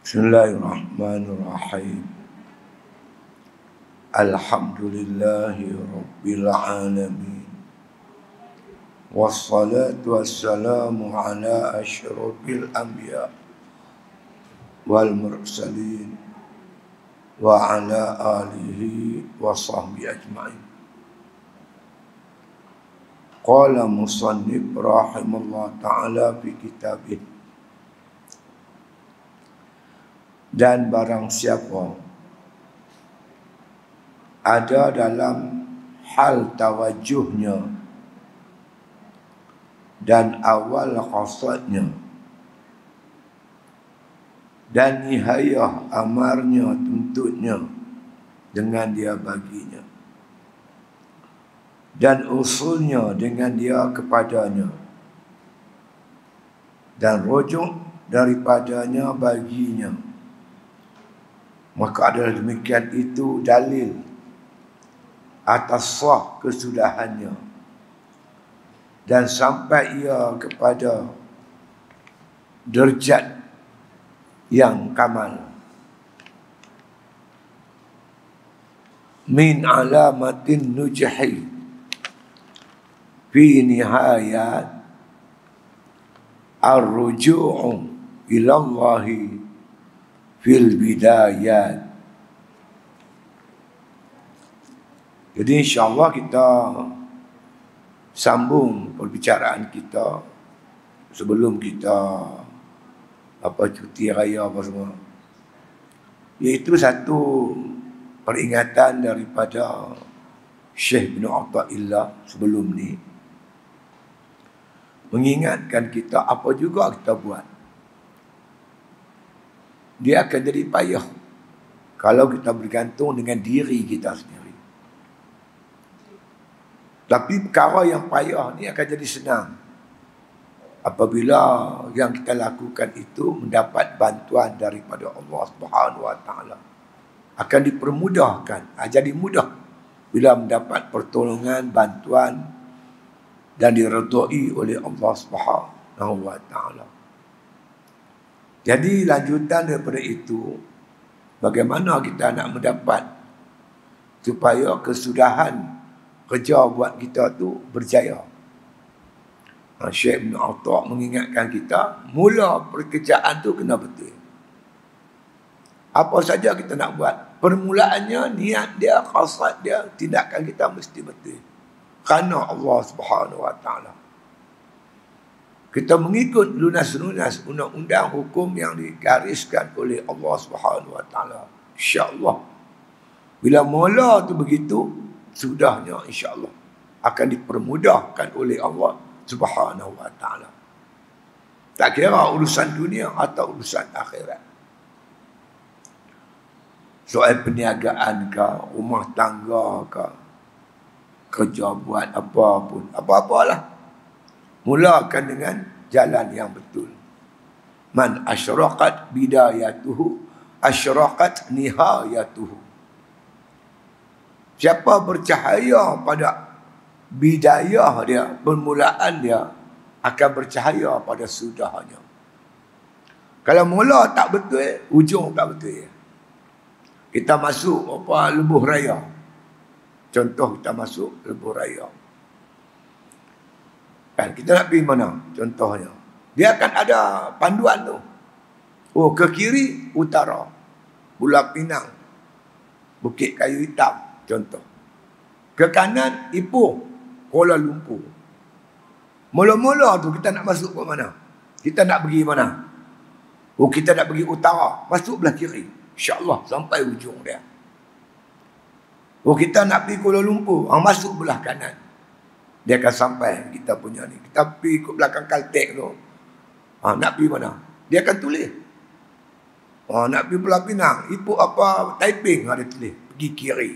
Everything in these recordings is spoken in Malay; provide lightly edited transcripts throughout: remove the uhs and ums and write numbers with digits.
Bismillahirrahmanirrahim. Alhamdulillahi rabbil alamin. Wassalatu wassalamu ala asyrafil anbiya wal mursalin wa ala alihi wa sahbihi ajma'in. Qala musannif rahimahullah ta'ala fi kitabih. Dan barang siapa ada dalam hal tawajuhnya dan awal qasadnya dan nihayah amarnya tuntutnya dengan dia baginya dan usulnya dengan dia kepadanya dan rujuk daripadanya baginya, maka adalah demikian itu dalil atas sah kesudahannya dan sampai ia kepada derajat yang kamal. Min alamatin nujhi fi nihayat ar-ruju'u ila Allahi fil bidayat. Jadi insyaAllah kita sambung perbicaraan kita sebelum kita cuti raya apa semua, iaitu satu peringatan daripada Syekh bin Athaillah sebelum ni, mengingatkan kita apa juga kita buat, dia akan jadi payah kalau kita bergantung dengan diri kita sendiri. Tapi perkara yang payah ni akan jadi senang apabila yang kita lakukan itu mendapat bantuan daripada Allah Subhanahu Wa Taala. Akan dipermudahkan, jadi mudah bila mendapat pertolongan, bantuan dan diredai oleh Allah Subhanahu Wa Taala. Jadi lanjutan daripada itu, bagaimana kita nak mendapat supaya kesudahan kerja buat kita tu berjaya. Syekh bin Atha mengingatkan kita, mula pekerjaan tu kena betul. Apa saja kita nak buat, permulaannya niat dia, qasad dia, tindakan kita mesti betul kerana Allah Subhanahu Wa Taala. Kita mengikut lunas-lunas undang-undang hukum yang digariskan oleh Allah Subhanahu Wa Taala. Insya-Allah. Bila mula tu begitu, sudahnya insya-Allah akan dipermudahkan oleh Allah Subhanahu Wa Taala. Tak kira urusan dunia atau urusan akhirat. Soal perniagaan ke, rumah tangga ke, kerja buat apa pun, apa-apalah. Mulakan dengan jalan yang betul. Man asyraqat bidayatuhu asyraqat nihayatuhu. Siapa bercahaya pada bidayah dia, permulaan dia, akan bercahaya pada sudahnya. Kalau mula tak betul, ujung tak betul. Kita masuk lebuh raya. Contoh kita masuk lebuh raya. Kita nak pergi mana? Contohnya, dia akan ada panduan tu. Oh, ke kiri utara, Pulau Pinang, Bukit Kayu Hitam, contoh. Ke kanan Ipoh, Kuala Lumpur. Mula-mula tu kita nak masuk ke mana? Kita nak pergi mana? Oh, kita nak pergi utara, masuk belah kiri, insya-Allah sampai ujung dia. Oh, kita nak pergi Kuala Lumpur, masuk belah kanan. Dia akan sampai kita punya ni. Kita pergi ke belakang Caltech tu. Nak pergi mana? Dia akan tulis. Nak pergi Pulau Pinang, Ipoh apa, Taiping, dia tulis. Pergi kiri.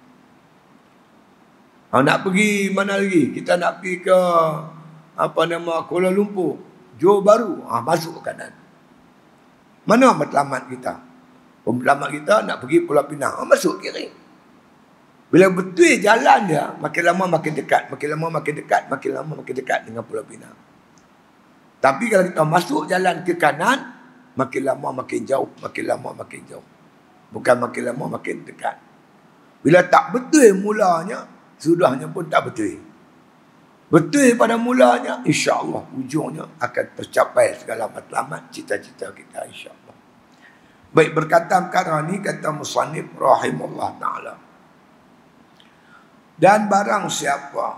Nak pergi mana lagi? Kita nak pergi ke Kuala Lumpur, Johor Bahru, masuk ke kanan. Mana matlamat kita? Matlamat kita nak pergi Pulau Pinang, masuk kiri. Bila betul jalan dia, makin lama makin dekat, makin lama makin dekat, makin lama makin dekat dengan Pulau Pinang. Tapi kalau kita masuk jalan ke kanan, makin lama makin jauh, makin lama makin jauh. Bukan makin lama makin dekat. Bila tak betul mulanya, sudahnya pun tak betul. Betul pada mulanya, insya-Allah ujungnya akan tercapai segala matlamat cita-cita kita, insya-Allah. Baik, berkata perkara ni kata musannif rahimahullah taala. Dan barang siapa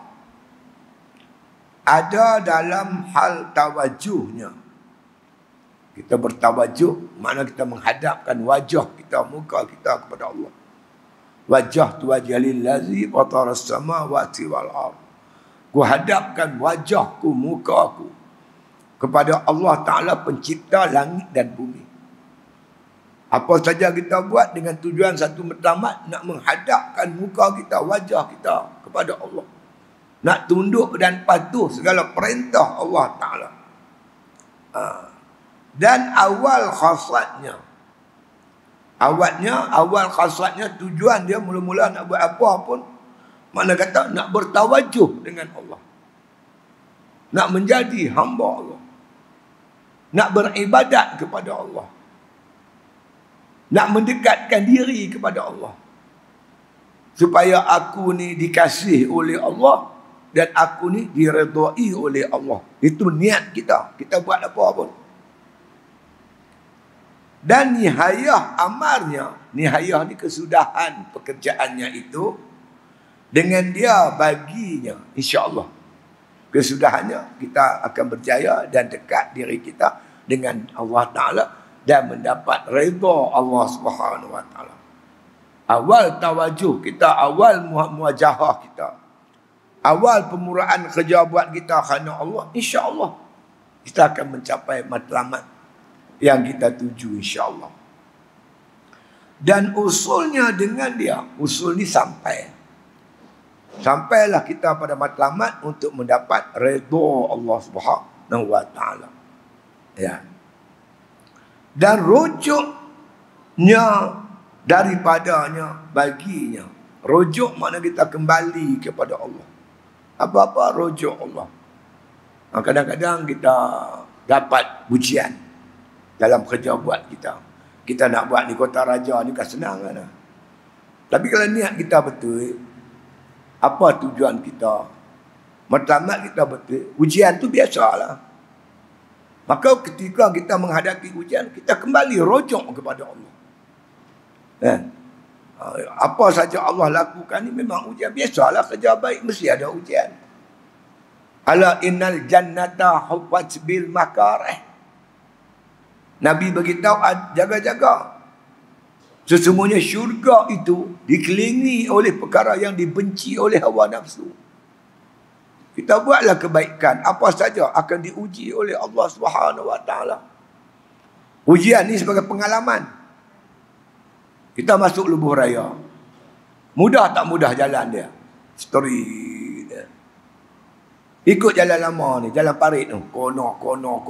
ada dalam hal tawajuhnya, kita bertawajuh, makna kita menghadapkan wajah kita, muka kita kepada Allah. Wajah tu wajah lillazi fatara as-samawati wal ardh. Ku hadapkan wajahku, mukaku kepada Allah Ta'ala pencipta langit dan bumi. Apa saja kita buat dengan tujuan satu matlamat, nak menghadapkan muka kita, wajah kita kepada Allah. Nak tunduk dan patuh segala perintah Allah Ta'ala. Dan awal khasatnya, tujuan dia mula-mula nak buat apa pun, mana kata nak bertawajuh dengan Allah. Nak menjadi hamba Allah. Nak beribadat kepada Allah. Nak mendekatkan diri kepada Allah. Supaya aku ni dikasihi oleh Allah dan aku ni diredai oleh Allah. Itu niat kita. Kita buat apa pun. Dan nihayah amarnya, nihayah ni kesudahan pekerjaannya itu, dengan dia baginya, insya-Allah kesudahannya kita akan berjaya dan dekat diri kita dengan Allah Ta'ala dan mendapat redha Allah Subhanahu Wa Ta'ala. Awal tawajuh kita, awal muwajahah kita, awal pemuraan kerja buat kita kerana Allah, insya-Allah kita akan mencapai matlamat yang kita tuju, insya-Allah. Dan usulnya dengan dia, usul ni sampailah kita pada matlamat untuk mendapat redha Allah Subhanahu Wa Ta'ala. Ya. Dan rujuknya daripadanya baginya. Rujuk makna kita kembali kepada Allah. Apa-apa rujuk Allah. Kadang-kadang kita dapat pujian dalam kerja buat kita. Kita nak buat di Kota Raja ni kan senang kan. Tapi kalau niat kita betul, apa tujuan kita, matlamat kita betul, ujian tu biasalah. Maka ketika kita menghadapi ujian, kita kembali rujuk kepada Allah. Apa saja Allah lakukan ni memang ujian. Biasalah kerja baik mesti ada ujian. Ala innal jannata huffat bil makarih. Nabi beritahu, jaga-jaga. Sesungguhnya syurga itu dikelilingi oleh perkara yang dibenci oleh hawa nafsu. Kita buatlah kebaikan, apa saja akan diuji oleh Allah Subhanahu Wa Ta'ala. Ujian ni sebagai pengalaman. Kita masuk Lebuh Raya. Mudah tak mudah jalan dia? Story dia. Ikut jalan lama ni, jalan parit tu. Kono.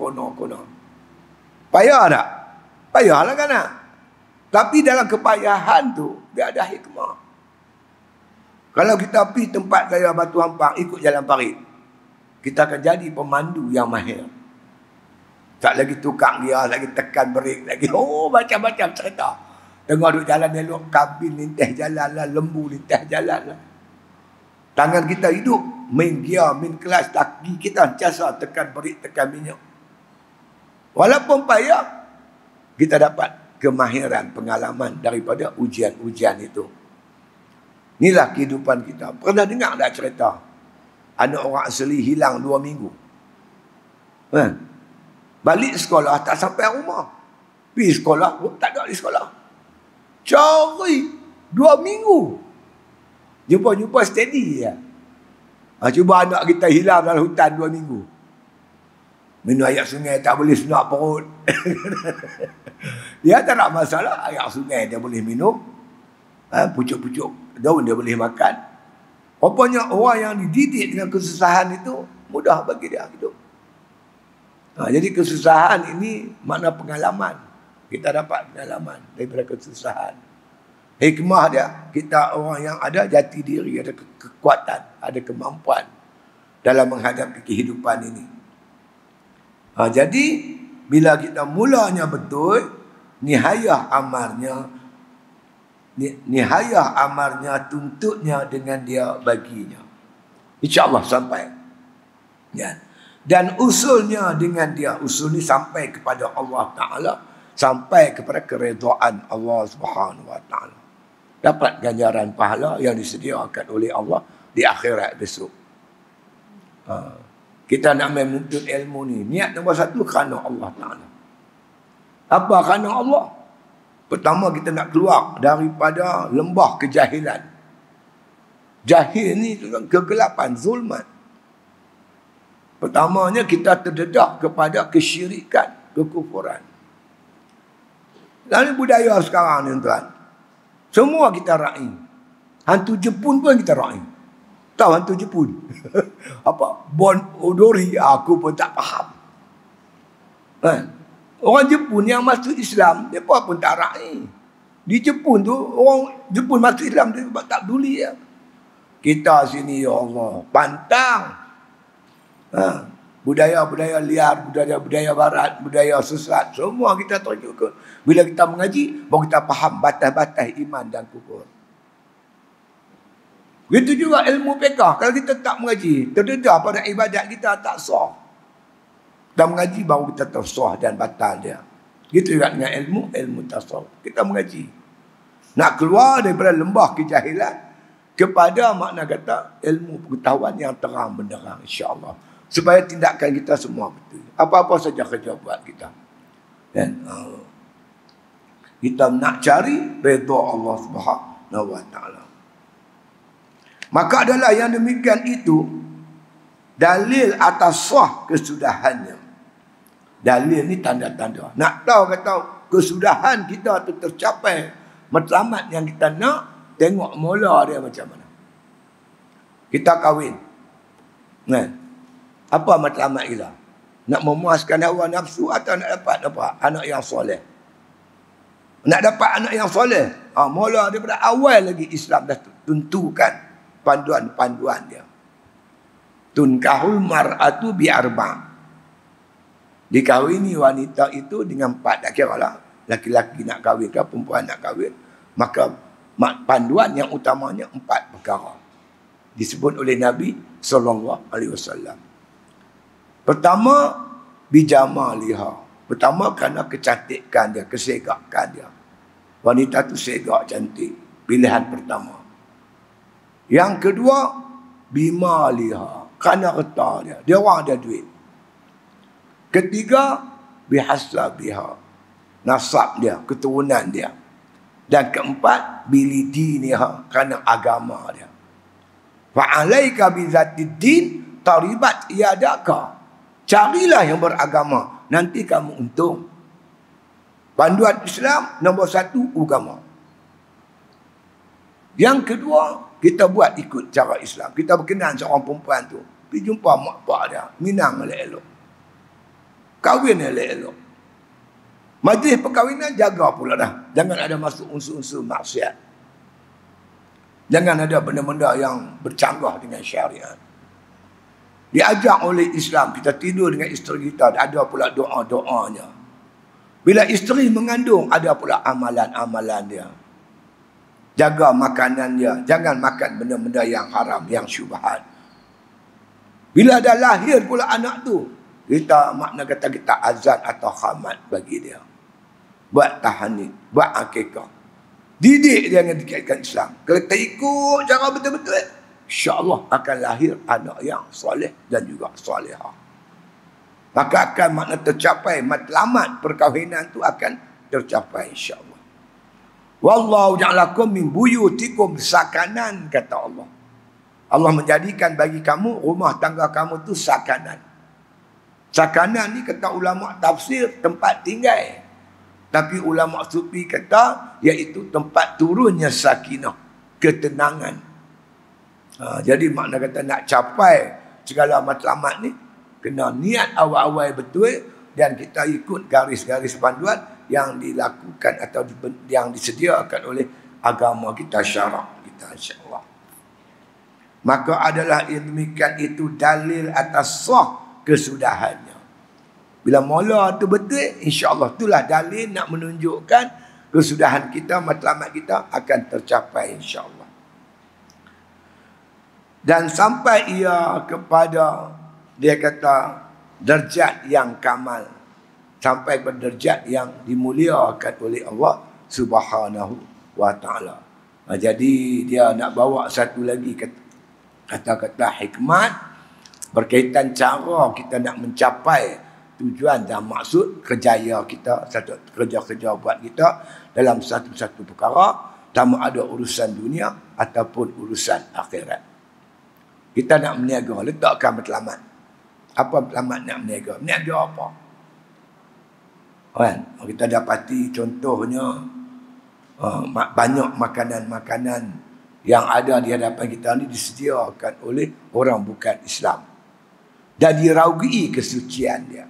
Payah tak? Payahlah kan nak? Tapi dalam kepayahan tu, dia ada hikmah. Kalau kita pergi tempat gaya Batu Hampang, ikut jalan parit, kita akan jadi pemandu yang mahir. Tak lagi tukang dia, lagi tekan brek, lagi macam-macam cerita. Tengah duduk jalan elok, kabin lintah jalan lah, lembu lintah jalan lah. Tangan kita hidup, main gear, main kelas, kaki kita jasa tekan brek, tekan minyak. Walaupun payah, kita dapat kemahiran, pengalaman daripada ujian-ujian itu. Inilah kehidupan kita. Pernah dengar tak cerita anak orang asli hilang 2 minggu? Balik sekolah tak sampai rumah. Pergi sekolah, tak ada di sekolah. Cari 2 minggu. Jumpa-jumpa steady je. Cuba anak kita hilang dalam hutan 2 minggu. Minum air sungai tak boleh senak perut. Dia tak ada masalah. Air sungai dia boleh minum. Pucuk-pucuk daun dia boleh makan. Rupanya orang yang dididik dengan kesusahan itu mudah bagi dia hidup. Jadi kesusahan ini makna pengalaman. Kita dapat pengalaman daripada kesusahan. Hikmah dia, kita orang yang ada jati diri, ada kekuatan, ada kemampuan dalam menghadapi kehidupan ini. Jadi bila kita mulanya betul, nihayah amarnya tuntutnya dengan dia baginya. InsyaAllah sampai. Ya. Dan usulnya dengan dia, usul ni sampai kepada Allah Ta'ala, sampai kepada keredaan Allah Subhanahu Wa Ta'ala. Dapat ganjaran pahala yang disediakan oleh Allah di akhirat besok. Kita nak menuntut ilmu ni, niat nombor satu kerana Allah Ta'ala. Apa kerana Allah? Pertama, kita nak keluar daripada lembah kejahilan. Jahil ni kegelapan, zulmat. Pertamanya, kita terdedah kepada kesyirikan, kekufuran. Lalu budaya sekarang ni, tuan, semua kita raih. Hantu Jepun pun kita raih. Tahu hantu Jepun? Apa? Bon Odori, aku pun tak faham. Orang Jepun yang masuk Islam, dia pun tak raih. Di Jepun tu, orang Jepun masuk Islam, dia tak peduli. Ya. Kita sini, ya Allah, pantang. Budaya-budaya liar, budaya-budaya barat, budaya sesat, semua kita terjun. Bila kita mengaji, baru kita faham batas-batas iman dan kufur. Begitu juga ilmu fiqh. Kalau kita tak mengaji, terdedah pada ibadat kita tak sah. Kita mengaji baru kita tersah dan batal dia. Gitu juga dengan ilmu tasawuf. Kita mengaji. Nak keluar daripada lembah kejahilan kepada makna kata ilmu pengetahuan yang terang benderang, insya-Allah. Supaya tindakan kita semua betul. Apa-apa saja kerja buat kita. Dan kita nak cari redha Allah Subhanahu Wa Ta'ala. Maka adalah yang demikian itu dalil atas sah kesudahannya. Dalil ni tanda-tanda. Nak tahu kata kesudahan kita tu tercapai matlamat yang kita nak, tengok mula dia macam mana. Kita kahwin. Apa matlamat kita? Nak memuaskan hawa nafsu atau nak dapat apa? Anak yang soleh. Nak dapat anak yang soleh. Mula daripada awal lagi Islam dah tentukan panduan-panduan dia. Tunkahul mar'atu bi'arba'. Dikahwini wanita itu dengan 4. Tak kira lah. Laki-laki nak kahwin ke, perempuan nak kahwin. Maka panduan yang utamanya 4 perkara. Disebut oleh Nabi SAW. Pertama, bijamaliha. Pertama, kerana kecantikan dia, kesegakan dia. Wanita tu segak, cantik. Pilihan pertama. Yang kedua, bimaliha. Kerana harta dia. Dia orang ada duit. Ketiga, bihasabiha. Nasab dia, keturunan dia. Dan keempat, bilidiniha. Kerana agama dia. Fa'alaika bizatiddin taribat yadaka. Carilah yang beragama. Nanti kamu untung. Panduan Islam, nombor 1, agama. Yang kedua, kita buat ikut cara Islam. Kita berkenan seorang perempuan tu. Pergi jumpa mak pak dia. Minang elok-elok. Kahwin elok-elok. Majlis perkahwinan jaga pula dah. Jangan ada masuk unsur-unsur maksiat. Jangan ada benda-benda yang bercanggah dengan syariat. Diajak oleh Islam, kita tidur dengan isteri kita, ada pula doa-doanya. Bila isteri mengandung, ada pula amalan-amalan dia. Jaga makanan dia. Jangan makan benda-benda yang haram, yang syubhat. Bila dah lahir pula anak tu, kita makna kata kita azan atau khamat bagi dia. Buat tahanit, buat akikah. Didik dia dengan dikatkan Islam. Kalau kita ikut cara betul-betul, insya-Allah akan lahir anak yang soleh dan juga solehah. Maka akan makna tercapai matlamat perkahwinan tu akan tercapai insya-Allah. Wallahu ja'alakum min buyutikum sakanan, kata Allah. Allah menjadikan bagi kamu rumah tangga kamu tu sakanan. Sakanan ni kata ulama tafsir tempat tinggal. Tapi ulama sufi kata iaitu tempat turunnya sakinah, ketenangan. Jadi makna kata nak capai segala matlamat ni kena niat awal-awal betul dan kita ikut garis-garis panduan yang dilakukan atau yang disediakan oleh agama kita, syarak kita, insya-Allah. Maka adalah demikian itu dalil atas sah kesudahannya. Bila mula tu betul, insya-Allah itulah dalil nak menunjukkan kesudahan kita, matlamat kita akan tercapai insya-Allah. Dan sampai ia kepada, dia kata, derajat yang kamal, sampai pada derajat yang dimuliakan oleh Allah Subhanahu wa taala. Jadi dia nak bawa satu lagi kata-kata hikmat berkaitan cara kita nak mencapai tujuan dan maksud kerjaya kita, satu kerja-kerja buat kita dalam satu-satu perkara, sama ada urusan dunia ataupun urusan akhirat. Kita nak berniaga, letakkan matlamat. Apa matlamat nak berniaga? Berniaga apa? Kan? Kita dapati contohnya banyak makanan-makanan yang ada di hadapan kita ni disediakan oleh orang bukan Islam dan diraugi kesucian dia.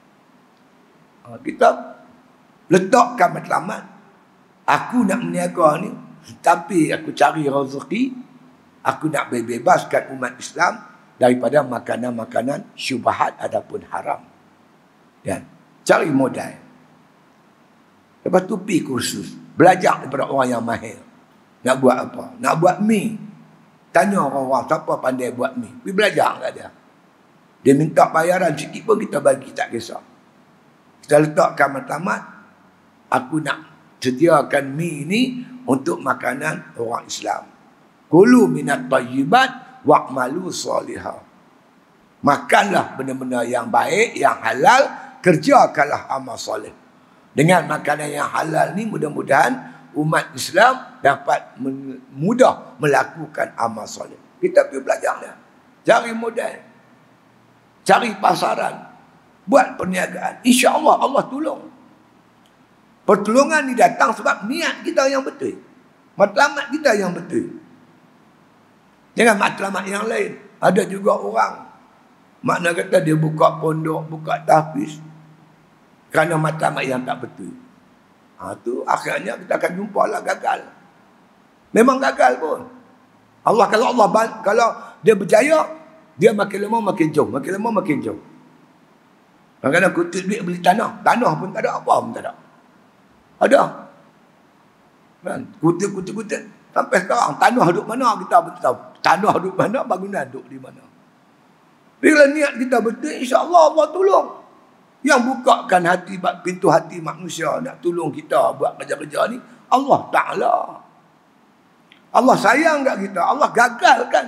Kita letakkan matlamat, aku nak berniaga ni tapi aku cari rezeki, aku nak bebaskan umat Islam daripada makanan-makanan syubhat ataupun haram. Dan cari modal. Lepas tu pergi kursus, belajar daripada orang yang mahir. Nak buat apa? Nak buat mi. Tanya orang-orang siapa pandai buat mi. Pergi belajar kat dia. Dia minta bayaran sikit pun kita bagi, tak kisah. Kita letakkan matlamat, aku nak sediakan mi ini untuk makanan orang Islam. Kulu minat tayyibat wa'malu salihah. Makanlah benda-benda yang baik, yang halal, kerjakanlah amal soleh. Dengan makanan yang halal ni mudah-mudahan umat Islam dapat mudah melakukan amal soleh. Kita pergi belajar dia. Cari modal. Cari pasaran. Buat perniagaan. InsyaAllah Allah tolong. Pertolongan ni datang sebab niat kita yang betul. Matlamat kita yang betul. Jangan matlamat yang lain. Ada juga orang, makna kata dia buka pondok, buka tahfiz kerana matlamat yang tak betul. Tu akhirnya kita akan jumpa lah gagal. Memang gagal pun. Kalau dia berjaya, dia makin lama makin jauh, makin lama makin jauh. Kadang-kadang kutip duit beli tanah pun tak ada, apa pun tak ada. Ada. Kan? Kutip. Sampai sekarang tanah duduk mana kita pun tahu. Tanah duduk mana, bangunan duduk di mana. Bila niat kita betul, insya-Allah Allah tolong. Yang bukakan hati, pintu hati manusia nak tolong kita buat kerja-kerja ni, Allah Ta'ala. Allah sayang kat kita, Allah gagalkan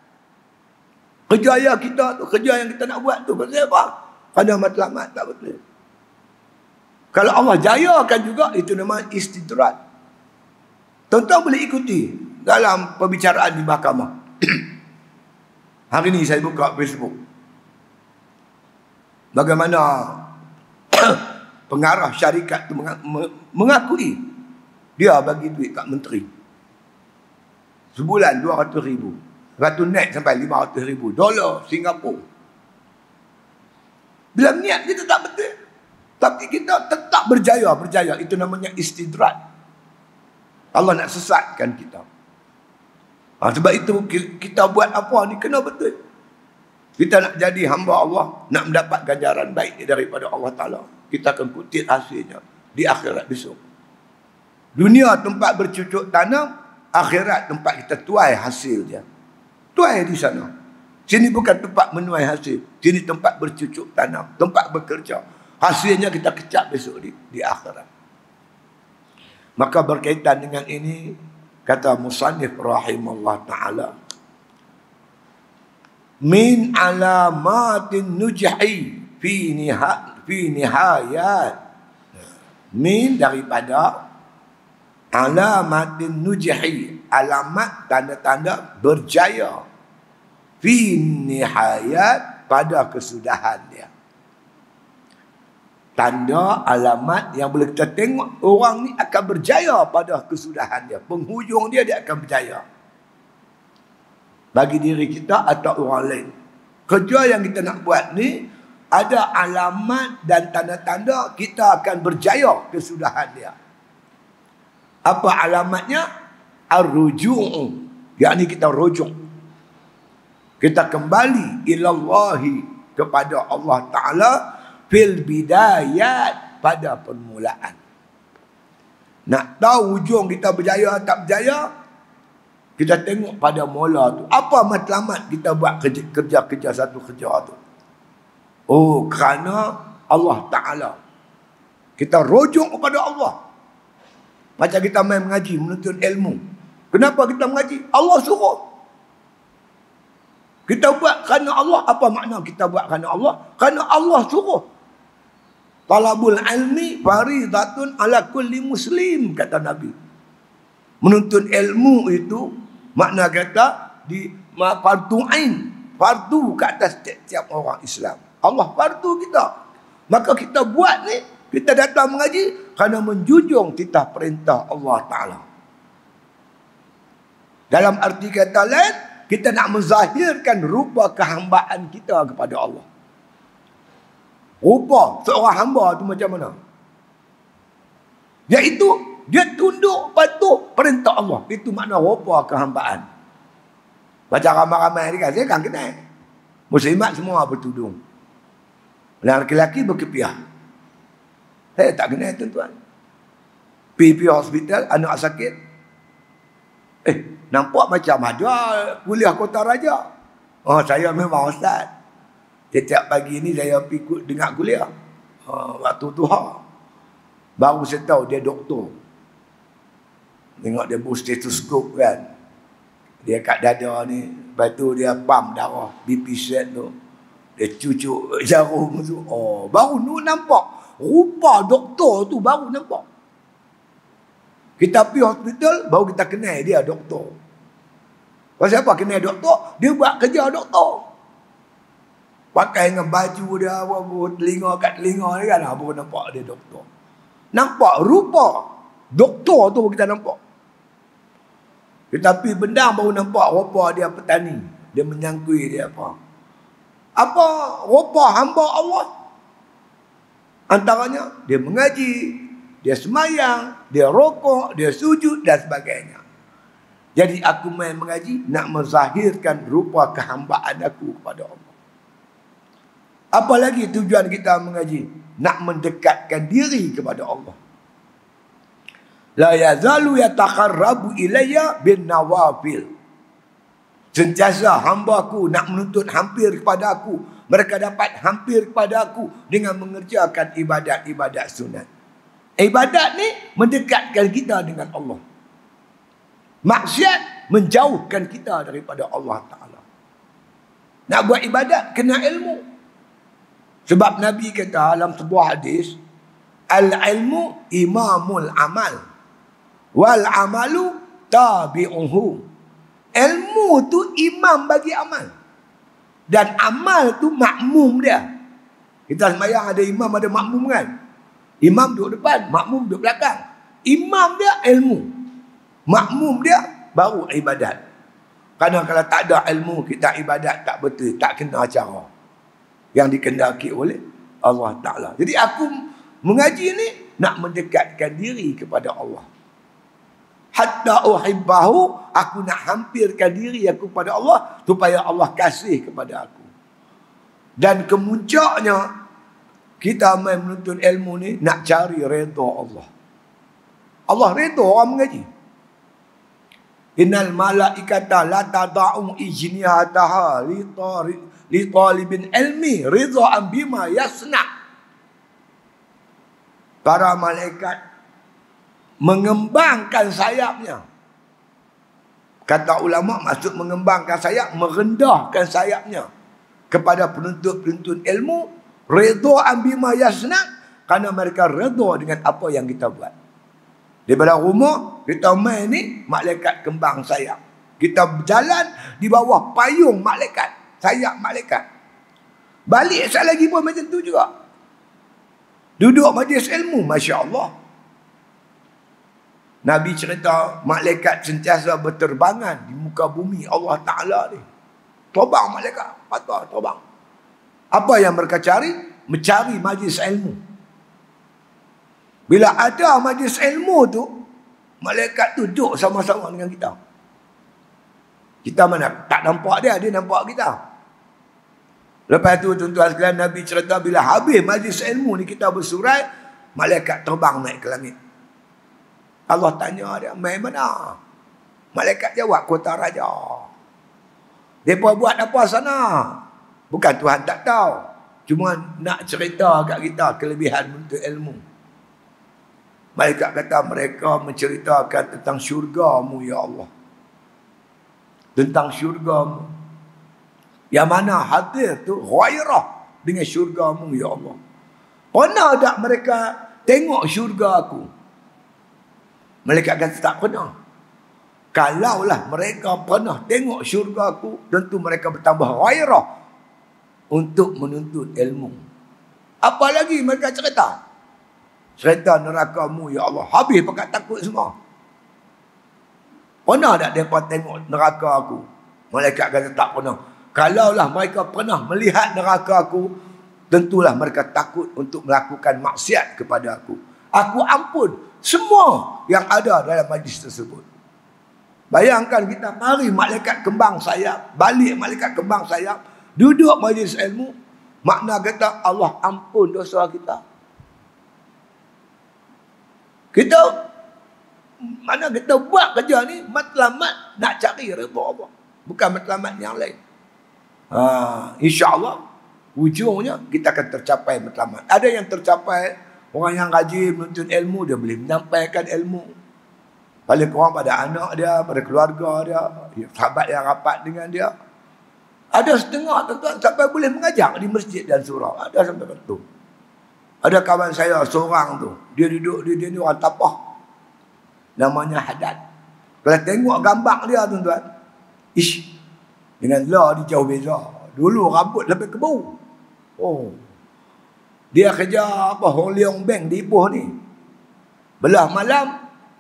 kerja kita tu, kerja yang kita nak buat tu. Pasal apa? Kerana matlamat tak betul. Kalau Allah jayakan juga, itu nama istidrat. Tuan-tuan boleh ikuti dalam perbicaraan di mahkamah. Hari ni saya buka Facebook. Bagaimana pengarah syarikat tu mengakui dia bagi duit kat menteri. Sebulan 200,000. Lepas tu naik sampai 500,000 dolar Singapura. Bila niat kita tak betul, tapi kita tetap berjaya. Itu namanya istidrat. Allah nak sesatkan kita. Sebab itu kita buat apa ni kena betul. Kita nak jadi hamba Allah, nak mendapat ganjaran baik daripada Allah Ta'ala. Kita akan kutip hasilnya di akhirat besok. Dunia tempat bercucuk tanam, akhirat tempat kita tuai hasil dia. Tuai di sana. Sini bukan tempat menuai hasil. Sini tempat bercucuk tanam, tempat bekerja. Hasilnya kita kecap besok di akhirat. Maka berkaitan dengan ini, kata musannif rahimahullah ta'ala, min alamatin nujhi fi nihayat. Min daripada alamatin nujhi, alamat tanda-tanda berjaya, fi nihayat, pada kesudahan dia. Tanda alamat yang boleh kita tengok orang ni akan berjaya pada kesudahan dia, penghujung dia akan berjaya. Bagi diri kita atau orang lain. Kerja yang kita nak buat ni ada alamat dan tanda-tanda kita akan berjaya kesudahan dia. Apa alamatnya? Ar-ruju'. Yakni kita rujuk. Kita kembali ilallahi, kepada Allah Ta'ala, fil bidayat, pada permulaan. Nak tahu ujung kita berjaya tak berjaya, kita tengok pada mula tu. Apa matlamat kita buat kerja satu kerja tu? Oh, kerana Allah Ta'ala. Kita rujuk kepada Allah. Macam kita main mengaji, menuntut ilmu. Kenapa kita mengaji? Allah suruh. Kita buat kerana Allah. Apa makna kita buat kerana Allah? Kerana Allah suruh. Talabul ilmi faridatun ala kulli muslim, kata Nabi. Menuntut ilmu itu makna kata di fardu ain, fardu ke atas setiap orang Islam. Allah fardu kita. Maka kita buat ni, kita datang mengaji kerana menjunjung titah perintah Allah Ta'ala. Dalam arti kata lain, kita nak menzahirkan rupa kehambaan kita kepada Allah. Rupa seorang hamba tu macam mana? Iaitu dia tunduk patuh perintah Allah. Itu makna rupa kehambaan. Macam ramai-ramai ni kan, saya kan kenal. Muslimat semua bertudung. Lelaki-lelaki berkepiah. Saya tak kenal tuan-tuan. Pergi hospital, anak sakit. Nampak macam ada kuliah Kota Raja. Oh, saya memang ustaz. Setiap pagi ni saya pergi dengar kuliah. Waktu duha. Baru saya tahu dia doktor. Tengok dia buat stetoskop kan. Dia kat dada ni. Lepas tu dia pump darah. BP set tu. Dia cucuk jarum tu. Oh, baru nu nampak. Rupa doktor tu baru nampak. Kita pergi hospital, baru kita kenal dia doktor. Pasal apa kenal doktor? Dia buat kerja doktor. Pakai dengan baju dia, telinga kat telinga ni kan. Baru nampak dia doktor. Nampak rupa doktor tu kita nampak. Kita pergi Bendang baru nampak rupa dia petani. Dia menyangkui dia apa. Apa rupa hamba Allah? Antaranya dia mengaji, dia semayang, dia rokok, dia sujud dan sebagainya. Jadi aku main mengaji nak menzahirkan rupa kehambaan aku kepada Allah. Apa lagi tujuan kita mengaji? Nak mendekatkan diri kepada Allah. La yazalu yataqarrabu ilayya bin nawafil. Sentiasa hamba-Ku nak menuntut hampir kepada aku. Mereka dapat hampir kepada aku dengan mengerjakan ibadat-ibadat sunat. Ibadat ni mendekatkan kita dengan Allah. Maksiat menjauhkan kita daripada Allah Ta'ala. Nak buat ibadat kena ilmu. Sebab Nabi kata dalam sebuah hadis, al-ilmu imamul amal wal amalu tabi'uhu. Ilmu tu imam bagi amal. Dan amal tu makmum dia. Kita sembahyang ada imam ada makmum kan. Imam duduk depan, makmum duduk belakang. Imam dia ilmu. Makmum dia baru ibadat. Kerana kalau tak ada ilmu, kita ibadat tak betul, tak kena cara yang dikendaki oleh Allah Ta'ala. Jadi aku mengaji ni nak mendekatkan diri kepada Allah. Hatta uhibbahu, aku nak hampirkan diri aku kepada Allah supaya Allah kasih kepada aku. Dan kemuncaknya kita main menuntut ilmu ni nak cari redha Allah. Allah redha orang mengaji. Innal malaikata la tada'u ijnihataha li talibin ilmi ridha'an bima yasna. Para malaikat mengembangkan sayapnya. Kata ulama maksud mengembangkan sayap, merendahkan sayapnya kepada penuntut-penuntut ilmu, ridha'an bima yasna, kerana mereka redha dengan apa yang kita buat. Daripada rumah kita main ni malaikat kembang sayap. Kita berjalan di bawah payung malaikat, sayap malaikat. Balik sekali lagi pun macam tu juga. Duduk majlis ilmu, masya-Allah. Nabi cerita malaikat sentiasa berterbangan di muka bumi Allah Ta'ala ni. Terbang malaikat, patah terbang. Apa yang mereka cari? Mencari majlis ilmu. Bila ada majlis ilmu tu, malaikat tu duduk sama-sama dengan kita. Kita mana tak nampak dia, dia nampak kita. Lepas tu tuan-tuan sekalian, Nabi cerita bila habis majlis ilmu ni kita bersurai, malaikat terbang naik ke langit. Allah tanya dia, mai mana? Malaikat jawab, kota raja. Mereka buat apa sana? Bukan Tuhan tak tahu. Cuma nak cerita kat kita kelebihan menuntut ilmu. Malaikat kata mereka menceritakan tentang syurga-Mu ya Allah. Tentang syurga-Mu. Yang mana hadir tu ghairah dengan syurga-Mu ya Allah. Pernah tak mereka tengok syurga aku? Malaikat kata tak pernah. Kalaulah mereka pernah tengok syurga aku, tentu mereka bertambah ghairah untuk menuntut ilmu. Apa lagi mereka cerita? Cerita neraka-Mu ya Allah. Habis pakat takut semua. Pernah tak mereka tengok neraka aku? Malaikat kata tak pernah. Kalaulah mereka pernah melihat neraka aku, tentulah mereka takut untuk melakukan maksiat kepada aku. Aku ampun semua yang ada dalam majlis tersebut. Bayangkan kita mari malaikat kembang sayap, balik malaikat kembang sayap, duduk majlis ilmu, makna kata Allah ampun dosa kita. Kita mana kita buat kerja ni matlamat nak cari redha Allah, bukan matlamat yang lain. InsyaAllah ujungnya kita akan tercapai matlamat. Ada yang tercapai, orang yang rajin menuntut ilmu, dia boleh menyampaikan ilmu. Paling kurang pada anak dia, pada keluarga dia, sahabat yang rapat dengan dia. Ada setengah tuan-tuan sampai boleh mengajar di masjid dan surau. Ada sampai betul. Ada kawan saya seorang tu, dia duduk, dia ni orang tapah. Namanya Haddad. Kalau tengok gambar dia tuan-tuan, ish, dengan lah dia jauh beza. Dulu rambut lebih ke bau. Oh. Dia kerja apa Hong Leong Bank di Ipoh ni. Belah malam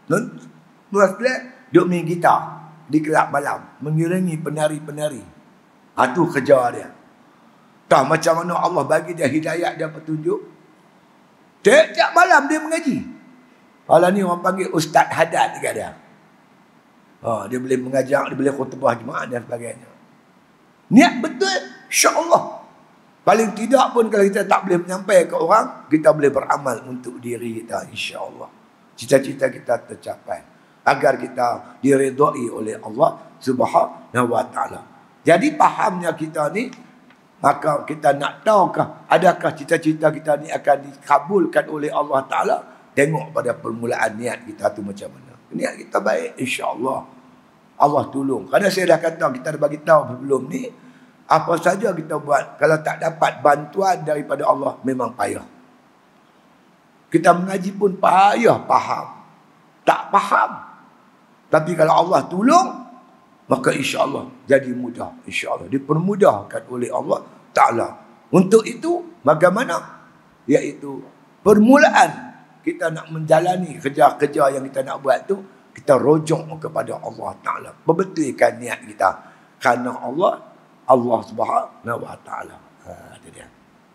duduk main gitar di kelab malam, mengiringi penari-penari. Itu kerja dia. Tak macam mana Allah bagi dia hidayat, dia petunjuk. Tiap malam dia mengaji. Kalau ni orang panggil Ustaz Haddad dekat dia. Dia boleh mengajar, dia boleh khutbah jemaah dan sebagainya. Niat betul, insya-Allah. Paling tidak pun kalau kita tak boleh menyampaikan ke orang, kita boleh beramal untuk diri kita, insya-Allah. Cita-cita kita tercapai agar kita diredai oleh Allah Subhanahu wa taala. Jadi fahamnya kita ni, maka kita nak tahukah adakah cita-cita kita ni akan dikabulkan oleh Allah taala? Tengok pada permulaan niat kita tu macam mana. Niat kita baik, insya-Allah Allah tolong. Kerana saya dah kata, kita dah bagi tahu sebelum ni, apa saja kita buat, kalau tak dapat bantuan daripada Allah, memang payah. Kita mengaji pun payah faham. Tak faham. Tapi kalau Allah tolong, maka insya-Allah jadi mudah. InsyaAllah dipermudahkan oleh Allah Ta'ala. Untuk itu, bagaimana? Iaitu permulaan kita nak menjalani kerja-kerja yang kita nak buat tu, kita rujuk kepada Allah Ta'ala. Berbetulkan niat kita. Kerana Allah Subhanahu wa Ta'ala. Itu dia.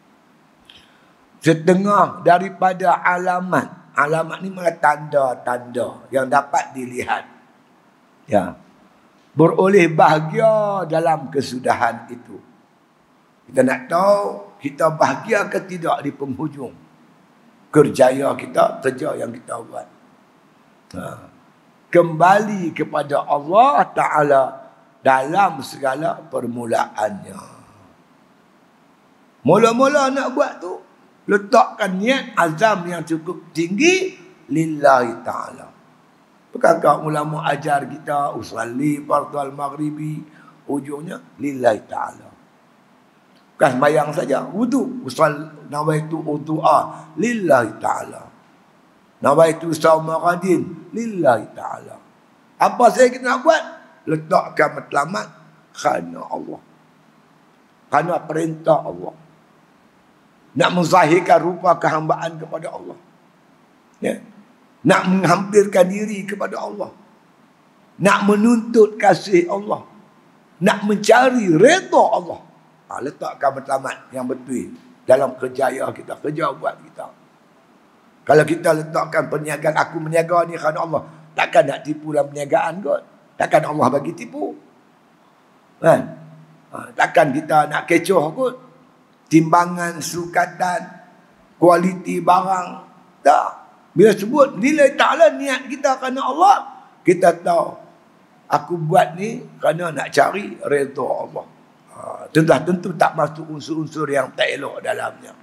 Setengah daripada alamat. Alamat ni malah tanda-tanda yang dapat dilihat. Ya. Beroleh bahagia dalam kesudahan itu. Kita nak tahu kita bahagia ke tidak di penghujung kerjaya kita, kerja yang kita buat. Kembali kepada Allah Ta'ala dalam segala permulaannya. Mula-mula nak buat tu, letakkan niat azam yang cukup tinggi lillahi ta'ala. Bukankah ulama ajar kita usalli fardhu al-maghribi, ujungnya lillahi ta'ala. Bukan sembahyang saja, wudu, nawaitu wudu'a lillahi ta'ala. Nawaitu sauma ghadin lillahi ta'ala. Apa saya kita nak buat? Letakkan matlamat kerana Allah. Kerana perintah Allah. Nak menzahirkan rupa kehambaan kepada Allah. Ya. Nak menghampirkan diri kepada Allah. Nak menuntut kasih Allah. Nak mencari redha Allah. Letakkan matlamat yang betul dalam kerjaya kita, kerja buat kita. Kalau kita letakkan perniagaan, aku meniaga ni kerana Allah, takkan nak tipu dalam perniagaan kot. Takkan Allah bagi tipu. Kan? Takkan kita nak kecoh kot. timbangan sukatan, kualiti barang. Tak. Bila sebut nilai ta'ala, niat kita kerana Allah, kita tahu aku buat ni kerana nak cari redha Allah. Tentu tak masuk unsur-unsur yang tak elok dalamnya.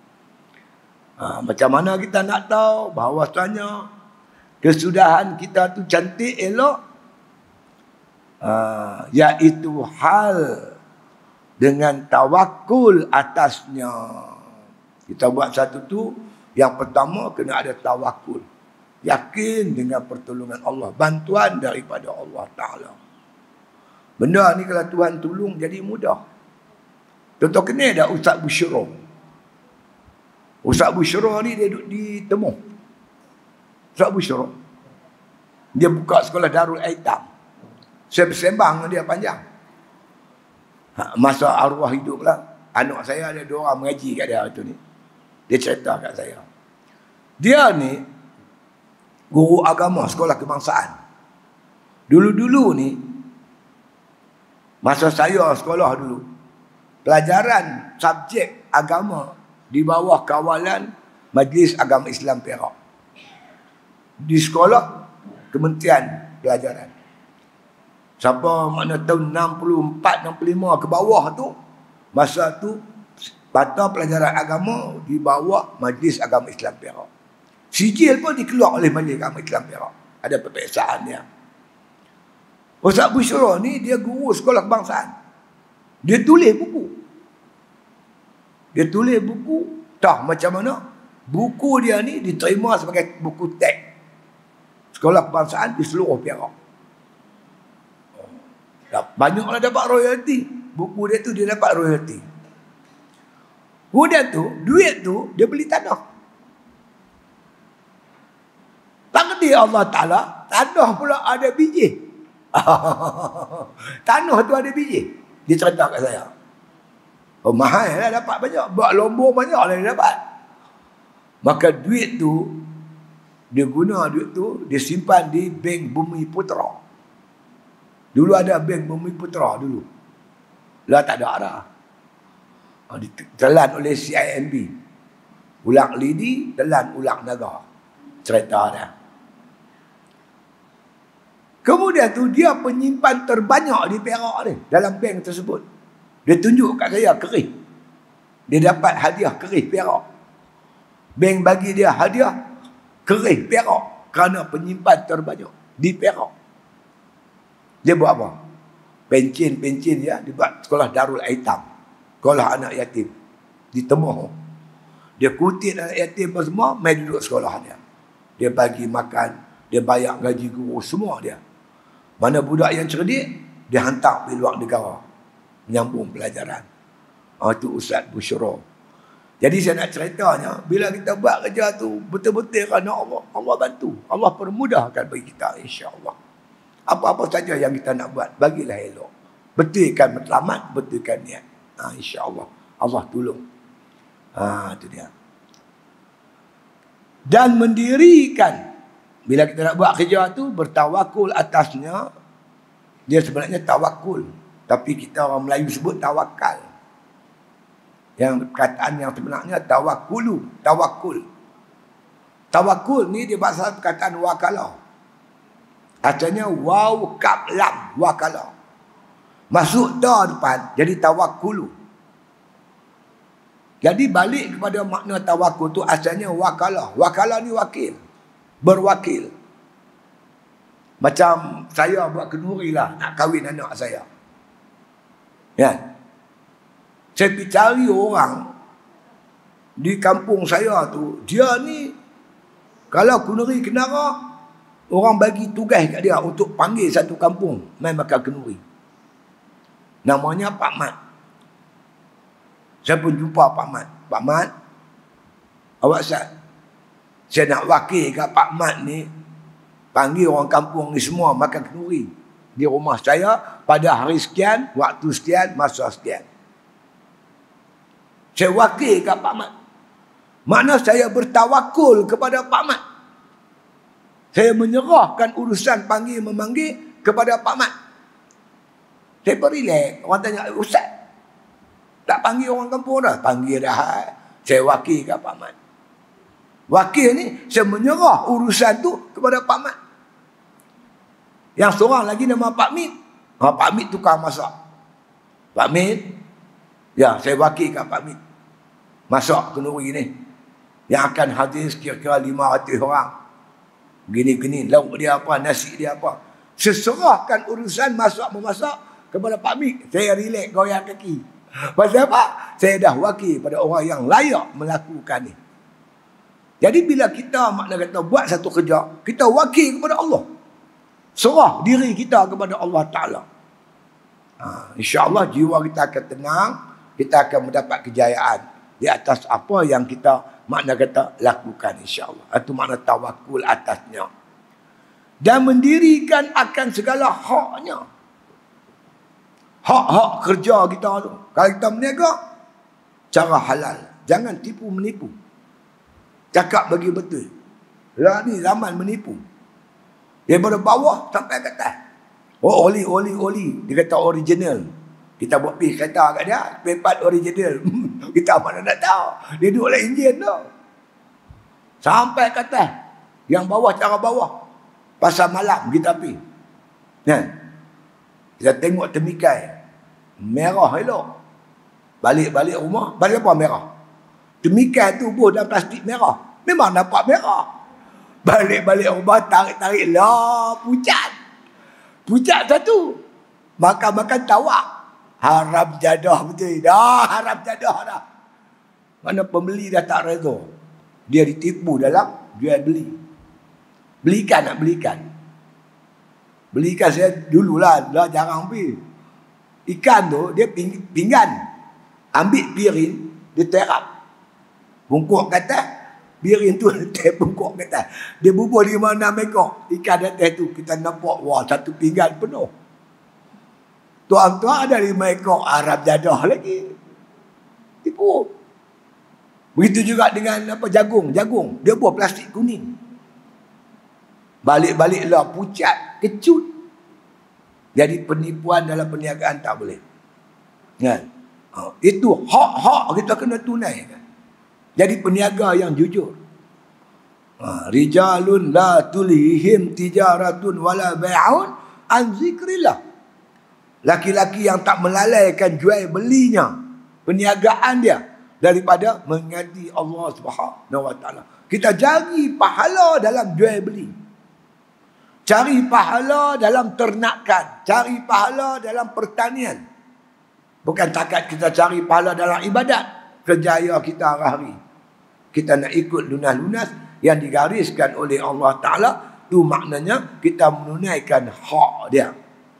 Macam mana kita nak tahu bahawasanya kesudahan kita tu cantik, elok? Iaitu hal dengan tawakul atasnya. Kita buat satu tu, yang pertama kena ada tawakul. Yakin dengan pertolongan Allah, bantuan daripada Allah Ta'ala. Benda ni kalau Tuhan tolong jadi mudah. Contoh kena ada Ustaz Busyra. Ustaz Busyra ni dia duduk di Temuh. Ustaz Busyra, dia buka sekolah Darul Aitam. Saya bersembang dengan dia panjang. Masa arwah hidup lah, anak saya ada 2 orang mengaji kat dia tu ni. Dia cerita kat saya. Dia ni guru agama sekolah kebangsaan. Dulu-dulu ni, masa saya sekolah dulu, pelajaran subjek agama di bawah kawalan Majlis Agama Islam Perak. Di sekolah Kementerian Pelajaran. Siapa mana tahun 64-65 ke bawah tu, masa tu mata pelajaran agama di bawah Majlis Agama Islam Perak. Sijil pun dikeluar oleh Majlis Agama Islam Perak. Ada peperiksaan dia. Ustaz Busyra ni dia guru sekolah kebangsaan. Dia tulis buku. Dia tulis buku, tak macam mana buku dia ni diterima sebagai buku teks sekolah kebangsaan di seluruh Perak. Banyaklah dapat royalty. Buku dia tu dia dapat royalty. Kemudian tu, duit tu dia beli tanah. Takdir Allah Ta'ala, tanah pula ada biji. Tanah tu ada biji. Dia cerita kat saya. Oh, mahal lah dapat banyak. Buat lombor banyak lah dia dapat. Maka duit tu, dia guna duit tu, dia simpan di Bank Bumi Putra. Dulu ada Bank Bumi Putra dulu. Lah tak ada arah. Telan oleh CIMB. Ulang lidi, telan ulang naga. Cerita dia. Kemudian tu dia penyimpan terbanyak di Perak ni, dalam bank tersebut. Dia tunjuk kat saya kerih. Dia dapat hadiah kerih Perak. Bank bagi dia hadiah kerih Perak kerana penyimpan terbanyak di Perak. Dia buat apa? Pencin dia buat sekolah Darul Aitam. Sekolah anak yatim. Di Temuh. Dia kutip anak yatim semua, main duduk sekolah dia. Dia bagi makan, dia bayar gaji guru, semua dia. Mana budak yang cerdik, dia hantar pergi luar negara. Menyambung pelajaran. Itu Ustaz Busyra. Jadi saya nak ceritanya, bila kita buat kerja tu, betul-betul kerana Allah, Allah bantu. Allah permudahkan bagi kita, insya-Allah. Apa-apa saja yang kita nak buat, bagilah elok. Betulkan matlamat, betulkan niat. InsyaAllah. Allah tolong. Itu dia. Dan mendirikan. Bila kita nak buat kerja tu, bertawakul atasnya. Dia sebenarnya tawakul. Tapi kita orang Melayu sebut tawakal. Yang perkataan yang sebenarnya tawakulu. Tawakul. Tawakul ni dia bahasa perkataan wakalah. Artinya waw kap lam. Wakalah. Masuk ta depan, jadi tawakulu. Jadi balik kepada makna tawakul tu asalnya wakalah. Wakalah ni wakil. Berwakil. Macam saya buat kenduri lah, nak kahwin anak saya. Ya. Saya pergi cari orang di kampung saya tu, dia ni kalau kenduri kenara, orang bagi tugas kat dia untuk panggil satu kampung main makan kenduri. Namanya Pak Mat. Saya pun jumpa Pak Mat. Pak Mat, awak saya nak wakil kat Pak Mat ni, panggil orang kampung ni semua makan kenduri di rumah saya pada hari sekian, waktu sekian, masa sekian. Saya wakil kat Pak Mat. Makna saya bertawakul kepada Pak Mat. Saya menyerahkan urusan panggil memanggil kepada Pak Mat. Saya pun relax. Orang tanya, Ustaz, Tak panggil orang kampung dah. Panggil dah. Saya wakil kat Pak Mat. Wakil ni, saya menyerah urusan tu kepada Pak Mat. Yang seorang lagi nama Pak Mit. Pak Mit tukang masak. Pak Mit, ya saya wakil kat Pak Mit. Masak kenduri ni. Yang akan hadir kira-kira 500 orang. Gini-gini, lauk dia apa, nasi dia apa. Seserahkan urusan masak-memasak kepada Pak Mit. Saya relax goyang kaki. Pasal apa? Saya dah wakil pada orang yang layak melakukan ni. Jadi bila kita makna kata buat satu kerja, kita wakil kepada Allah. Serah diri kita kepada Allah Ta'ala. InsyaAllah jiwa kita akan tenang, kita akan mendapat kejayaan di atas apa yang kita makna kata lakukan, insyaAllah. Itu makna tawakul atasnya. Dan mendirikan akan segala haknya. Hak-hak kerja kita tu. Kalau kita berniaga, cara halal. Jangan tipu menipu. Cakap bagi betul. Lah ni zaman menipu. Daripada bawah sampai ke atas. Oh, oli. Dia kata original. Kita buat pergi kereta kat dia, pepat original. Kita mana nak tahu. Dia duduk dalam enjin tu. Sampai ke atas. Yang bawah, cara bawah. Pasal malam kita pergi. Kan? Kita tengok temikai. Merah elok. Balik-balik rumah. Balik apa merah? Temikai tu buh dalam plastik merah. Memang nampak merah. Balik-balik rumah, tarik-tarik lah. Pucat satu. Makan-makan tawak. Haram jadah betul. Dah haram jadah dah. Mana pembeli dah tak reda. Dia ditipu dalam jual beli. Belikan nak belikan. Belikan saya dululah. Dah jarang pergi. Ikan tu dia pinggan. Ambil piring. Dia terap. Bungkuk kata. Piring tu bungkuk kata. Dia bubuh 5-6 ekor. Ikan atas tu kita nampak. Wah, satu pinggan penuh. Tuan-tuan ada 5 ekor Arab jadah lagi. Tipu. Begitu juga dengan jagung. Jagung. Dia buat plastik kuning. Balik-balik lah pucat. Kecut. Jadi penipuan dalam perniagaan tak boleh. Kan? Itu hak-hak kita kena tunaikan. Jadi peniaga yang jujur. Rijalun la tulihim tijaratun wala bai'un an zikrillah. Laki-laki yang tak melalaikan jual belinya, perniagaan dia daripada mengingati Allah Subhanahu wa taala. Kita cari pahala dalam jual beli. Cari pahala dalam ternakan, cari pahala dalam pertanian. Bukan takat kita cari pahala dalam ibadat. Kerjaya kita hari. Kita nak ikut lunas-lunas yang digariskan oleh Allah Ta'ala. Itu maknanya kita menunaikan hak dia.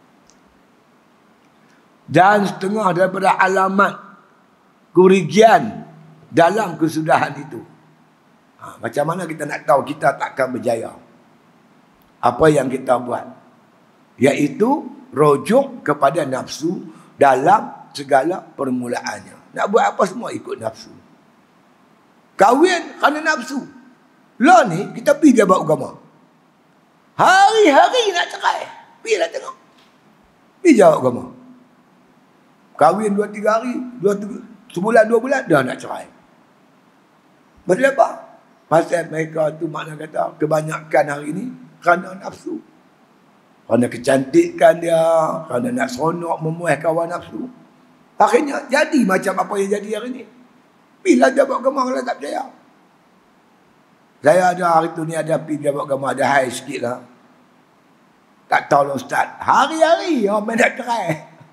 Dan setengah daripada alamat kerugian dalam kesudahan itu. Macam mana kita nak tahu kita takkan berjaya? Apa yang kita buat? Iaitu rujuk kepada nafsu dalam segala permulaannya. Nak buat apa semua ikut nafsu. Kahwin kerana nafsu. Lah ni kita pergi jabat agama. Hari-hari nak cerai. Pergilah tengok. Pergi jabat agama. Kahwin 2-3 hari, sebulan 2 bulan dah nak cerai. Pasal apa? Pasal mereka tu makna kata kebanyakan hari ni kerana nafsu. Kerana kecantikan dia, kerana nak seronok memuaskan kawan nafsu. Akhirnya jadi macam apa yang jadi hari ni. Bila jabat agama kalau tak percaya. Saya ada hari tu ni ada pergi jabat agama, ada high sikit lah. Tak tahu lah Ustaz. Hari-hari orang nak cerai.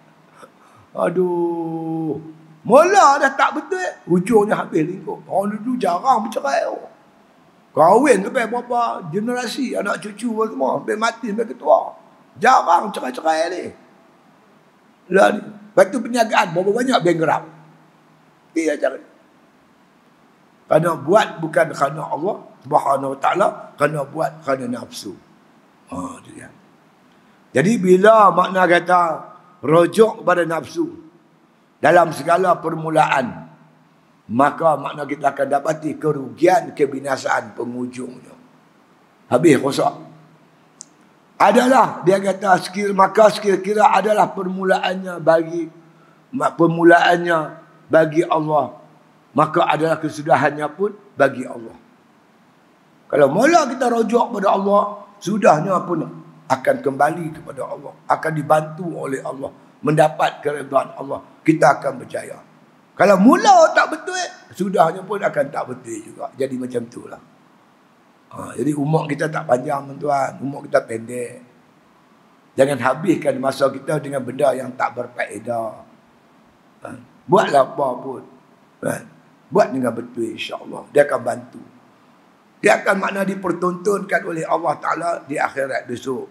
Aduh. Mula dah tak betul. Hujungnya habis lingkup. Orang dulu jarang bercerai. Kahwin sampai berapa generasi. Anak cucu semua. Sampai mati, sampai ketua. Jarang cerai-cerai ni. Lah ni. Lepas tu perniagaan. Berapa banyak bankrupt. Dia cara ni. Kerana buat bukan kerana Allah Subhanahu wa ta'ala. Kerana buat kerana nafsu. Dia. Jadi bila makna kata rujuk kepada nafsu dalam segala permulaan, maka makna kita akan dapati kerugian, kebinasaan penghujungnya. Habis rosak. Adalah dia kata maka sekira-kira adalah permulaannya bagi Allah, maka adalah kesudahannya pun bagi Allah. Kalau mula kita rujuk pada Allah, sudahnya pun akan kembali kepada Allah, akan dibantu oleh Allah, mendapat keridhaan Allah, kita akan berjaya. Kalau mula tak betul, sudahnya pun akan tak betul juga. Jadi macam itulah. Jadi umur kita tak panjang, tuan. Umur kita pendek. Jangan habiskan masa kita dengan benda yang tak berfaedah. Buatlah apa pun. Buat dengan betul, insya-Allah. Dia akan bantu. Dia akan makna dipertontonkan oleh Allah Ta'ala di akhirat besok.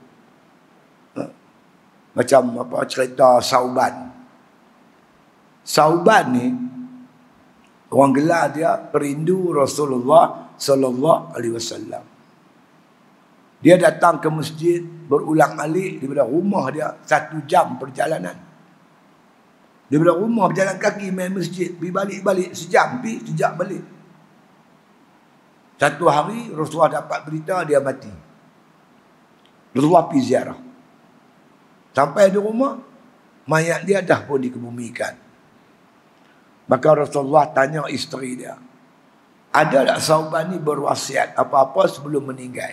Macam apa cerita Sauban. Sauban ni, orang gelar dia perindu Rasulullah Sallallahu Alaihi Wasallam. Dia datang ke masjid berulang alik daripada rumah dia 1 jam perjalanan. Daripada rumah berjalan kaki main masjid, pergi balik-balik sejam, pergi sejak balik. Satu hari Rasulullah dapat berita dia mati. Rasulullah pergi ziarah. Sampai di rumah, mayat dia dah pun dikebumikan. Maka Rasulullah tanya isteri dia, ada tak Sauban ni berwasiat apa-apa sebelum meninggal?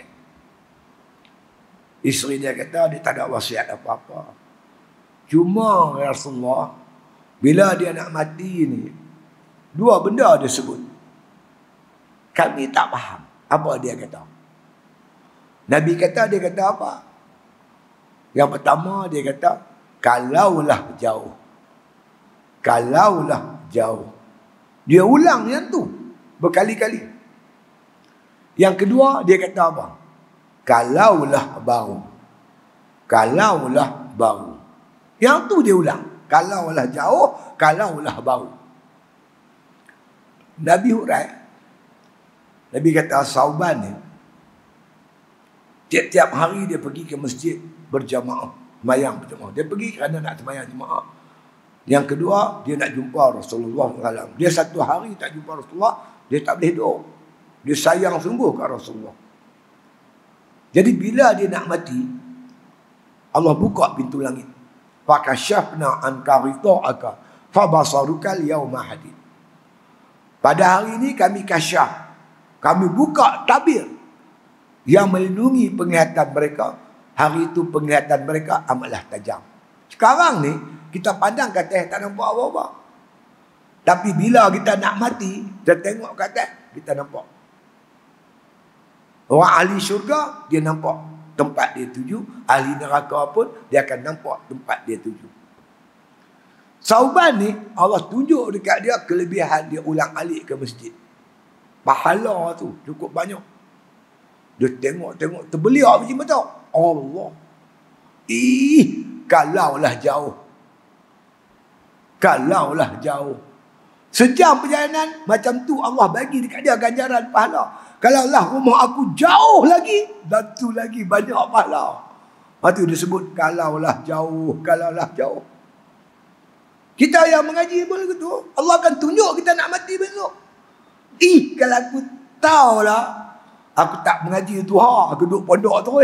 Isteri dia kata dia tak ada wasiat apa-apa. Cuma Rasulullah, bila dia nak mati ni, 2 benda dia sebut. Kami tak faham apa dia kata. Nabi kata, dia kata apa? Yang pertama dia kata, kalaulah jauh. Kalaulah jauh. Dia ulang yang tu berkali-kali. Yang kedua dia kata apa? Kalaulah bau. Kalaulah bau. Yang tu dia ulang. Kalaulah jauh, kalaulah bau. Nabi hurai. Nabi kata Sauban ni, tiap-tiap hari dia pergi ke masjid berjamaah, semayang berjamaah. Dia pergi kerana nak semayang jemaah. Yang kedua, dia nak jumpa Rasulullah SAW. Dia 1 hari tak jumpa Rasulullah, dia tak boleh duduk. Dia sayang sungguh ke Rasulullah. Jadi bila dia nak mati, Allah buka pintu langit. Fakashafna anka ghita'aka fabasarukal yawma hadid. Pada hari ini kami kasyaf. Kami buka tabir yang melindungi penglihatan mereka. Hari itu penglihatan mereka amatlah tajam. Sekarang ni, kita pandang ke atas, tak nampak apa-apa. Tapi bila kita nak mati, kita tengok ke atas, kita nampak. Orang ahli syurga, dia nampak tempat dia tuju. Ahli neraka pun, dia akan nampak tempat dia tuju. Sauban ni, Allah tunjuk dekat dia kelebihan dia ulang alik ke masjid. Pahala tu cukup banyak. Dia tengok, terbeliak macam tu. Allah. Kalaulah jauh. Kalaulah jauh. Sejam perjalanan, macam tu Allah bagi dekat dia ganjaran pahala. Kalaulah rumah aku jauh lagi, dan tu lagi banyak pahala. Itu disebut kalaulah jauh, kalaulah jauh. Kita yang mengaji pun begitu. Allah akan tunjuk kita nak mati besok. Kalau aku tahu lah, aku tak mengaji Tuhan, aku duduk pondok terus.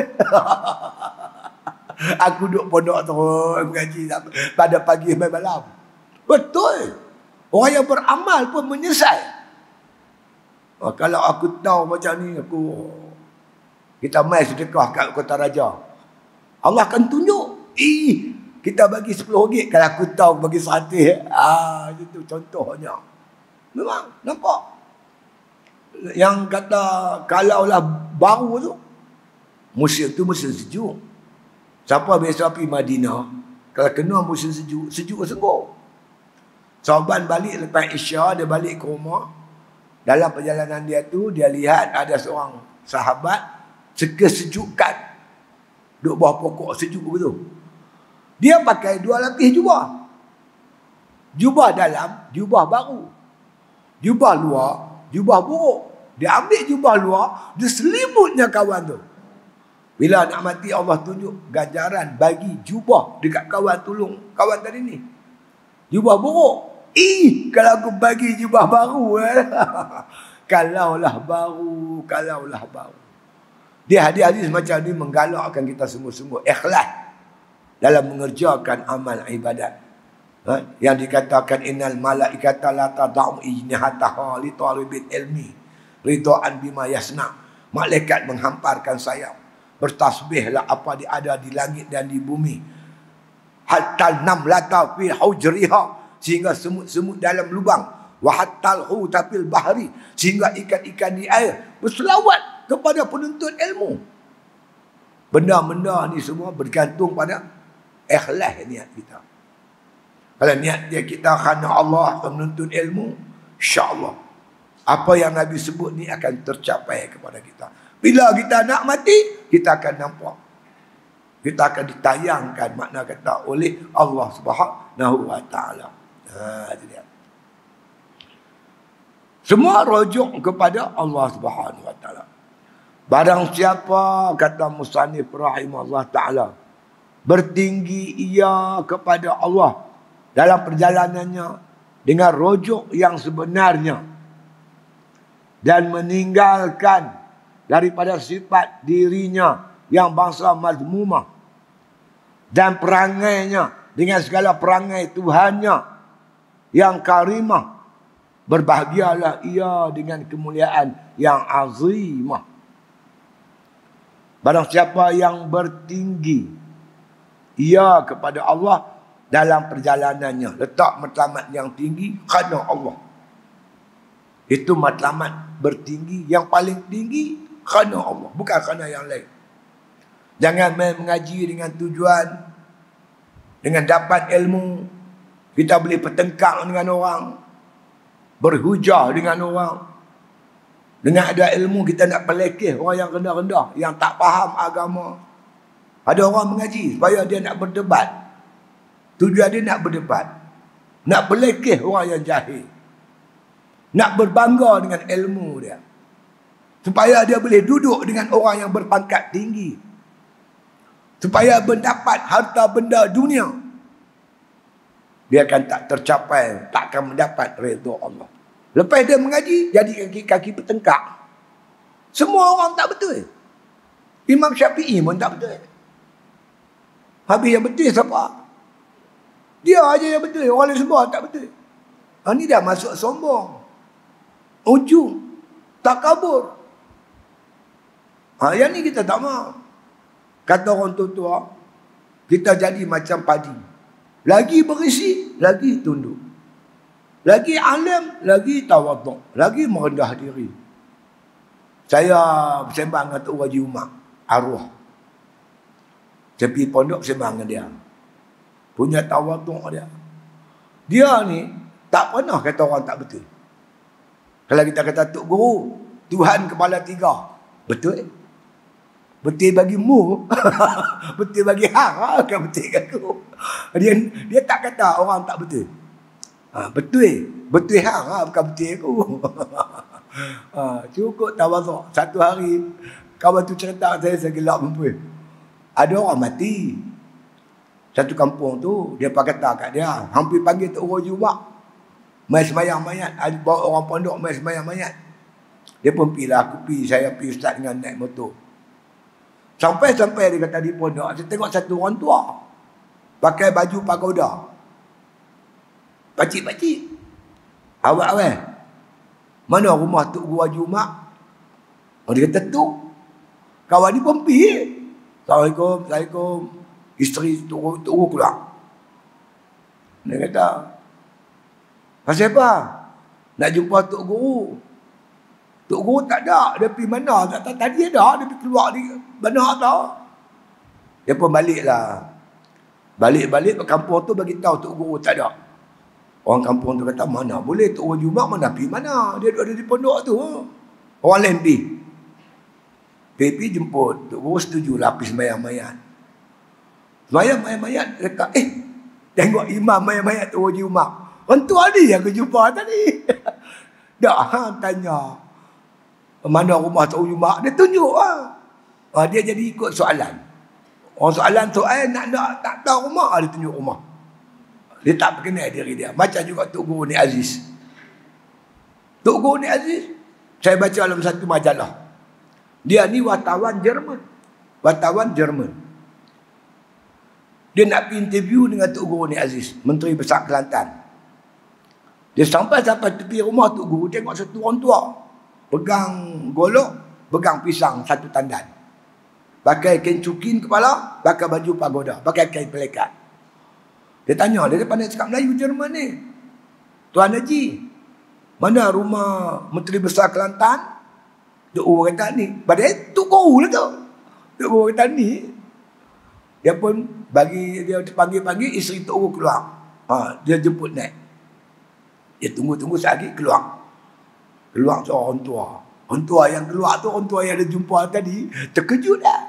Aku duduk pondok terus, mengaji pada pagi sampai malam. Betul. Orang yang beramal pun menyesal. Kalau aku tahu macam ni, kita mai sedekah kat Kota Raja. Allah akan tunjuk. Kita bagi RM10, kalau aku tahu bagi RM100. Itu contohnya. Memang, nampak? Yang kata kalaulah bau tu, musim tu musim sejuk. Siapa biasa pergi Madinah, kalau kena musim sejuk, sejuk sungguh. Sauban balik lepas Isya, dia balik ke rumah. Dalam perjalanan dia tu, dia lihat ada seorang sahabat sekesejukan duduk bawah pokok sejuk begitu. Dia pakai 2 lapis jubah. Jubah dalam, jubah baru. Jubah luar, jubah buruk. Dia ambil jubah luar, dia selimutnya kawan tu. Bila nak mati, Allah tunjuk ganjaran bagi jubah dekat kawan tolong kawan tadi ni. Jubah buruk. Kalau aku bagi jubah baru. Kalaulah baru, kalaulah baru. Dia hadis-hadis macam ni menggalakkan kita sungguh-sungguh ikhlas dalam mengerjakan amal ibadat. Yang dikatakan innal malaikata la tad'u ijnihataha li talibil ilmi ridhaan bima yasna. Malaikat menghamparkan sayap, bertasbihlah apa yang ada di langit dan di bumi. Hatta namlata fi hujriha, sehingga semut-semut dalam lubang. Wa hattal huta fil bahri, sehingga ikan-ikan di air berselawat kepada penuntut ilmu. Benda-benda ni semua bergantung pada ikhlas niat kita. Kalau niat dia kita kerana Allah menuntut ilmu, insya-Allah apa yang Nabi sebut ni akan tercapai kepada kita. Bila kita nak mati, kita akan nampak. Kita akan ditayangkan, makna kata, oleh Allah Subhanahu wa taala. Itu dia. Semua rujuk kepada Allah Subhanahu wa taala. Barang siapa, kata musannif rahimahullah taala, bertinggi ia kepada Allah dalam perjalanannya dengan rujuk yang sebenarnya dan meninggalkan daripada sifat dirinya yang bangsa mazmumah dan perangainya dengan segala perangai Tuhannya yang karimah, berbahagialah ia dengan kemuliaan yang azimah. Barang siapa yang bertinggi ia kepada Allah dalam perjalanannya, letak matlamat yang tinggi kerana Allah. Itu matlamat bertinggi yang paling tinggi kerana Allah, bukan kerana yang lain. Jangan main mengaji dengan tujuan, dengan dapat ilmu, kita boleh bertengkar dengan orang, berhujah dengan orang. Dengan ada ilmu kita nak pelekeh orang yang rendah-rendah, yang tak faham agama. Ada orang mengaji supaya dia nak berdebat. Tujuan dia nak berdebat, nak pelekeh orang yang jahil, nak berbangga dengan ilmu dia, supaya dia boleh duduk dengan orang yang berpangkat tinggi, supaya mendapat harta benda dunia. Dia akan tak tercapai, tak akan mendapat redha Allah. Lepas dia mengaji, jadi kaki-kaki bertengkar. Semua orang tak betul. Imam Syafi'i pun tak betul. Habis yang betul siapa? Dia aja yang betul, orang lain semua tak betul. Ini dah masuk sombong, ujung, takabur. Yang ni kita tak mahu. Kata orang tua-tua, kita jadi macam padi. Lagi berisi, lagi tunduk. Lagi alim, lagi tawaduk. Lagi merendah diri. Saya bersembang dengan Tok Haji Umar, arwah. Saya pergi pondok bersembang dengan dia. Punya tawaduk dia. Dia ni tak pernah kata orang tak betul. Kalau kita kata Tok Guru, Tuhan kepala tiga. Betul? Betul bagi mu. Betul bagi hang. Kan betul kat aku. Dia tak kata orang tak betul. Betul. Betul hang. Bukan betul aku. Cukup tawaduk. Satu hari, kawan tu cerita saya gelap perempuan. Ada orang mati. Satu kampung tu, dia kata kat dia, hampir panggil Tok Haji Umar. Mai sembahyang mayat. Bawa orang pondok mai sembahyang mayat. Dia pun pergilah. Aku pergi, saya pergi ustaz dengan naik motor. Sampai-sampai dia kata di pondok, saya tengok satu orang tua. Pakai baju pagoda. Pakcik-pakcik. Awak-awak. Mana rumah Tok Guru Haji Umar? Dia kata tu. Kawan ni pun pergi. Assalamualaikum. Assalamualaikum. Isteri Tok Guru keluar. Dia kata, pasal apa? Nak jumpa Tok Guru. Tok Guru tak ada. Dia pergi mana? Tadi ada. Dia pergi keluar di mana tahu. Dia pun baliklah. Balik-balik ke kampung tu bagi tahu Tok Guru tak ada. Orang kampung tu kata, mana boleh Tok Haji Umar mana pergi mana? Dia ada di pondok tu. Orang lain pergi. Pergi jemput. Tok Guru setujulah pergi sembahyang mayat. Sembahyang mayat. Dia kata, tengok imam mayat Tok Haji Umar. Orang tu ada yang aku jumpa tadi. Dah tanya, mana rumah Tok Haji Umar? Dia tunjuk lah. Dia jadi ikut soalan. Orang soalan nak tak tahu rumah, dia tunjuk rumah. Dia tak berkenal diri dia. Macam juga Tok Guru ni Aziz. Tok Guru ni Aziz, saya baca dalam satu majalah. Dia ni wartawan Jerman. Wartawan Jerman. Dia nak pergi interview dengan Tok Guru ni Aziz, Menteri Besar Kelantan. Dia sampai tepi rumah Tok Guru, tengok satu orang tua pegang golok, pegang pisang satu tandan. Pakai kain cukin kepala, pakai baju pagoda, pakai kain pelekat. Dia tanya, dia pandai cakap Melayu Jerman ni. Tuan Haji, mana rumah Menteri Besar Kelantan? Tok Guru kata ni. Padahal Tok Guru lah tu. Tok Guru kata ni. Dia pun bagi dia panggil-panggil isteri Tok Guru keluar. Dia jemput naik. Dia tunggu-tunggu sekali keluar. Keluar seorang orang tua. Orang tua yang keluar tu, orang tua yang dia jumpa tadi, terkejut dah.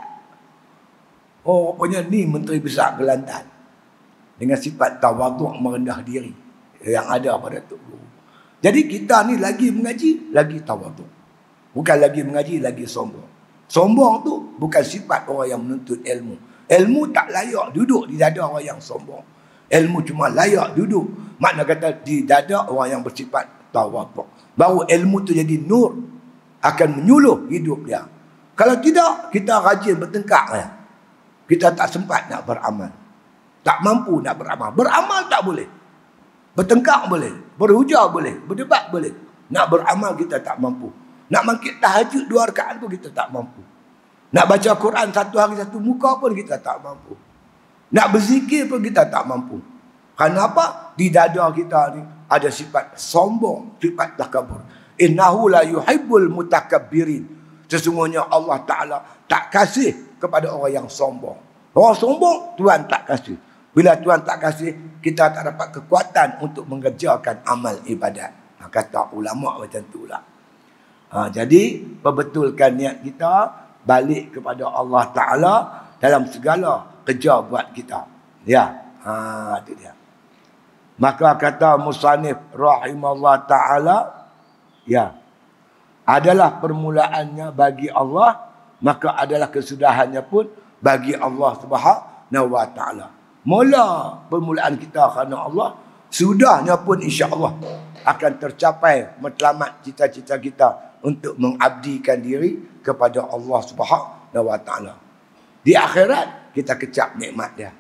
Oh, rupanya ni Menteri Besar Kelantan. Dengan sifat tawaduk, merendah diri yang ada pada Tok Guru. Jadi kita ni lagi mengaji, lagi tawaduk. Bukan lagi mengaji, lagi sombong. Sombong tu bukan sifat orang yang menuntut ilmu. Ilmu tak layak duduk di dada orang yang sombong. Ilmu cuma layak duduk, makna kata di dada orang yang bersifat tawaduk. Baru ilmu tu jadi nur, akan menyuluh hidup dia. Kalau tidak, kita rajin bertengkar ya. Kita tak sempat nak beramal. Tak mampu nak beramal. Beramal tak boleh. Bertengkar boleh. Berhujah boleh. Berdebat boleh. Nak beramal kita tak mampu. Nak mangkit tahajud 2 rakaat pun kita tak mampu. Nak baca Quran 1 hari 1 muka pun kita tak mampu. Nak berzikir pun kita tak mampu. Kerana apa? Di dada kita ni ada sifat sombong, sifat takabur. Innahu la yuhibbul mutakabbirin. Sesungguhnya Allah Ta'ala tak kasih kepada orang yang sombong. Orang sombong, Tuhan tak kasih. Bila Tuhan tak kasih, kita tak dapat kekuatan untuk mengerjakan amal ibadat. Kata ulama' macam tu lah. Jadi, perbetulkan niat kita, balik kepada Allah Ta'ala dalam segala kerja buat kita. Ya, itu dia. Maka kata Musannif rahimahullah Ta'ala, ya, adalah permulaannya bagi Allah, maka adalah kesudahannya pun bagi Allah Subhanahu wa Ta'ala. Mula permulaan kita kerana Allah, sudahnya pun insya-Allah akan tercapai matlamat cita-cita kita untuk mengabdikan diri kepada Allah Subhanahu wa Ta'ala. Di akhirat kita kecap nikmat dia.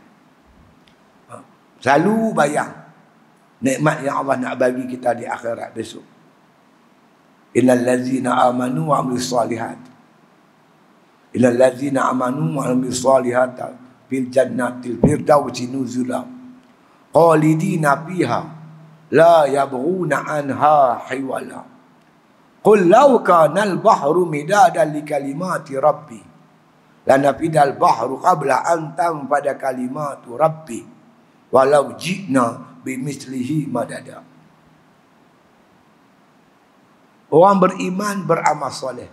Selalu bayang nikmat yang Allah nak bagi kita di akhirat besok. Illal ladzina amanu wa amilus solihat. Illal ladzina amanu wa amilus solihat fil jannatil firdausi nuzula. Khalidina fiha la yabghuna anha hiwala. Qul law kana al-bahru midadan li kalimati rabbi lanafidal bahru qabla an tanfada kalimatu rabbi walau ji'na bimislihi madada. Orang beriman beramal soleh,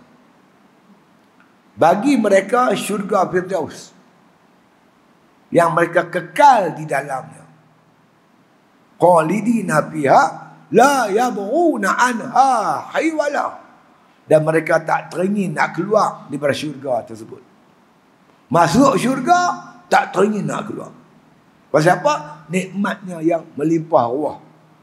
bagi mereka syurga Firdaus yang mereka kekal di dalamnya. Khalidina fiha la yabghuna anha hiwala. Dan mereka tak teringin nak keluar daripada syurga tersebut. Masuk syurga tak teringin nak keluar. Pasal apa? Nikmatnya yang melimpah ruah.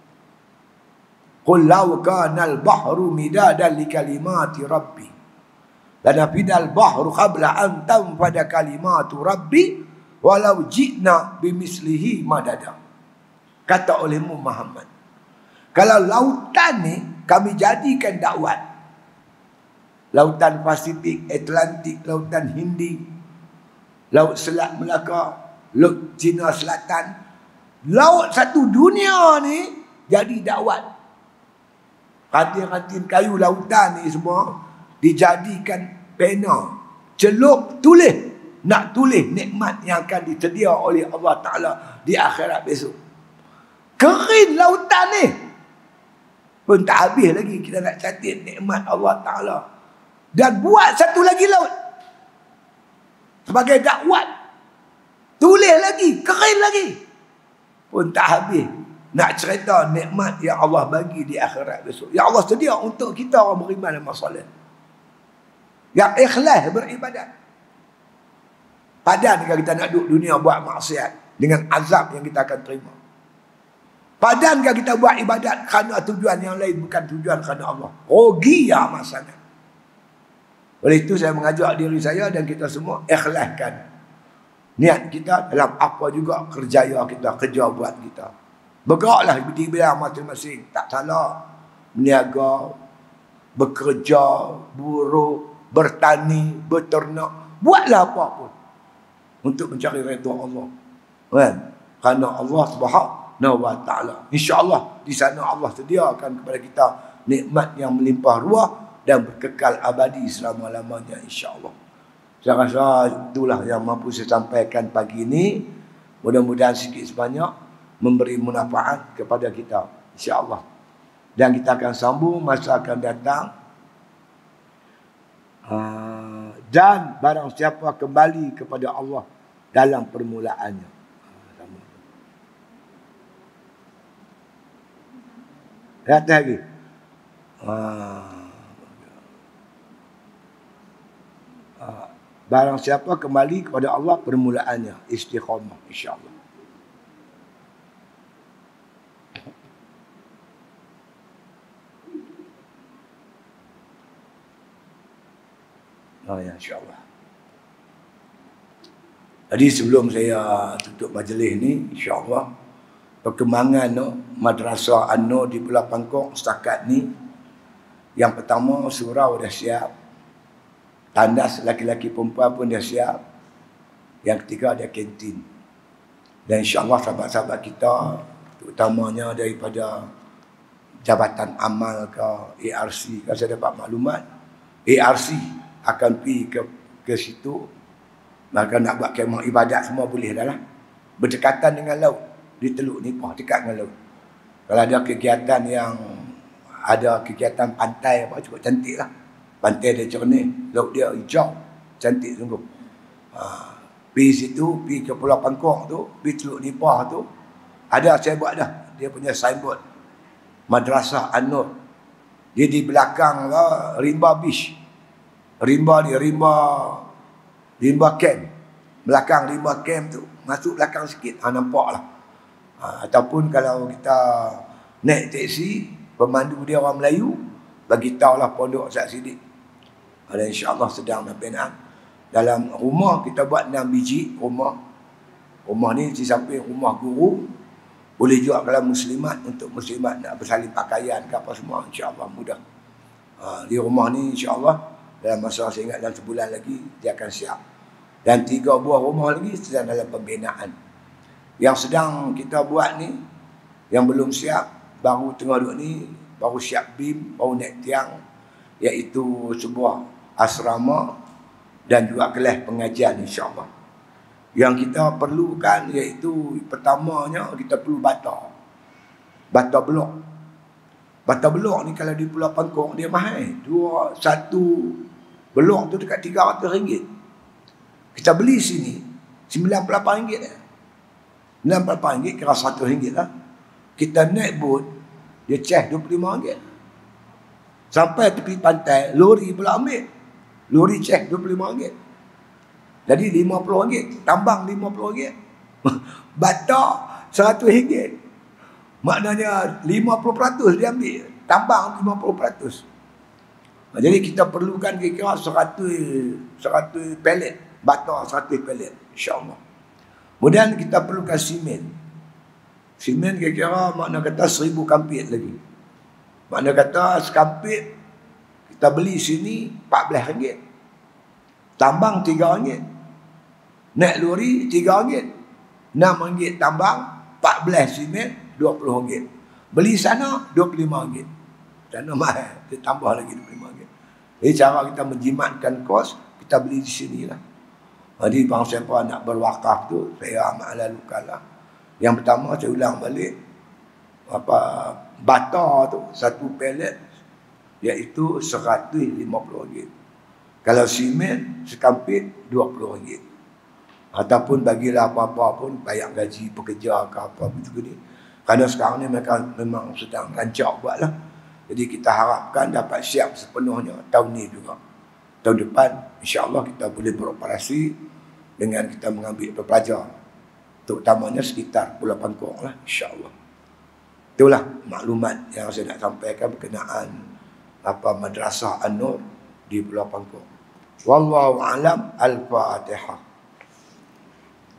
Qul law kana al-bahru midadan li kalimati rabbi lanafidal bahru qabla an tanfada kalimatu rabbi walau ji'na bimislihi madada. Kata olehmu Muhammad, kalau lautan ni kami jadikan dakwat, lautan Pasifik, Atlantik, lautan Hindi, laut Selat Melaka, laut Cina Selatan, laut satu dunia ni jadi dakwat. Ranting-ranting kayu lautan ni semua dijadikan pena, celup, tulis. Nak tulis nikmat yang akan disedia oleh Allah Ta'ala di akhirat besok. Kering lautan ni pun tak habis lagi kita nak catat nikmat Allah Ta'ala. Dan buat satu lagi laut sebagai dakwat. Tulis lagi, kering lagi, pun tak habis nak cerita nikmat yang Allah bagi di akhirat besok. Yang Allah sedia untuk kita orang beriman dan masalah, yang ikhlas beribadat. Padan kalau kita nak duduk dunia buat maksiat dengan azab yang kita akan terima. Padan kalau kita buat ibadat kerana tujuan yang lain, bukan tujuan kerana Allah. Rugi ya amat sangat. Oleh itu saya mengajak diri saya dan kita semua ikhlaskan Niat kita dalam apa juga kerjaya kita, kerja buat kita. Bergeraklah di bidang masing-masing. Tak salah. Berniaga, bekerja, buruh, bertani, berternak. Buatlah apa pun untuk mencari redha Allah. Kan? Kerana Allah Subhanahu wa taala. Insya-Allah di sana Allah sediakan kepada kita nikmat yang melimpah ruah dan berkekal abadi selama-lamanya, insya-Allah. Saya rasa itulah yang mampu saya sampaikan pagi ini. Mudah-mudahan sikit sebanyak memberi manfaat kepada kita, insya-Allah. Dan kita akan sambung masa akan datang. Dan barang siapa kembali kepada Allah dalam permulaannya. Lihat lagi. Barang siapa kembali kepada Allah permulaannya, istiqamah, insya-Allah. Ya, insya-Allah. Jadi sebelum saya tutup majlis ni, insya-Allah, perkembangan Madrasah An-Nur di Pulau Pangkok setakat ni, yang pertama surau dah siap, tandas laki-laki perempuan pun dah siap, yang ketiga ada kantin. Dan insya-Allah sahabat-sahabat kita, terutamanya daripada Jabatan Amal ke ARC, kalau saya dapat maklumat, ARC akan pergi ke situ. Maka nak buat kemah ibadat semua boleh dah lah. Berdekatan dengan laut. Di Teluk Nipah, dekat dengan laut. Kalau ada kegiatan yang ada kegiatan pantai apa, cukup cantik lah. Pantai dia jernih, laut dia hijau, cantik sungguh. Pergi situ, pergi ke Pulau Pangkok tu, pergi Teluk Nipah tu, ada saya buat dah. Dia punya signboard. Madrasah An-Nur. Dia di belakang lah, Rimba Beach. Rimba camp. Belakang Rimba camp tu, masuk belakang sikit, nampak lah. Ataupun kalau kita naik teksi, pemandu dia orang Melayu, bagi tahulah pondok Ustaz Siddiq. Dan insya-Allah sedang pembinaan. Dalam rumah kita buat 6 biji rumah. Rumah ni di samping rumah guru, boleh juga kalau muslimat, untuk muslimat nak bersalin pakaian ke apa semua, insya-Allah mudah. Di rumah ni insya-Allah dalam masa saya ingat dalam sebulan lagi dia akan siap. Dan 3 buah rumah lagi sedang dalam pembinaan. Yang sedang kita buat ni, yang belum siap, baru tengah duduk ni, baru siap bim, baru naik tiang, iaitu sebuah asrama dan juga kelas pengajian, insya-Allah. Yang kita perlukan iaitu pertamanya kita perlu bata. Bata blok. Bata blok ni kalau di Pulau Pangkok dia mahal. Satu blok tu dekat RM300. Kita beli sini RM98. RM98 kira RM100 lah. Kita naik bot, dia charge RM25. Sampai tepi pantai, lori pula ambil. Lori charge RM25. Jadi RM50, tambang RM50. Bata RM100. Maknanya 50% dia ambil, tambang 50%. Jadi kita perlukan kira-kira 100 pelet, bata 100 pelet, insya-Allah. Kemudian kita perlukan simen. Simen kira-kira makna kata 1000 kampit lagi. Makna kata sekampit kita beli sini RM14. Tambang RM3. Naik lori RM3. RM6 tambang, 14 simen, RM20. Beli sana RM25. Sana mahal, dia tambah lagi RM25. Jadi cara kita menjimatkan kos, kita beli di sini lah. Jadi bang siapa nak berwakaf tu, saya amat lalukan lah. Yang pertama saya ulang balik, bata tu satu pelet iaitu RM150. Kalau simen sekampit RM20. Ataupun bagilah apa-apa pun, bayar gaji pekerja ke apa begitu ni. Kerana sekarang ni mereka memang sedang rancak buat lah. Jadi kita harapkan dapat siap sepenuhnya tahun ni juga. Tahun depan insya-Allah kita boleh beroperasi dengan kita mengambil pelajar, terutamanya sekitar Pulau Pangkok lah, insya-Allah. Itulah maklumat yang saya nak sampaikan berkenaan Madrasah An-Nur di Pulau Pangkok. Wallahu a'lam. Al-Fatihah.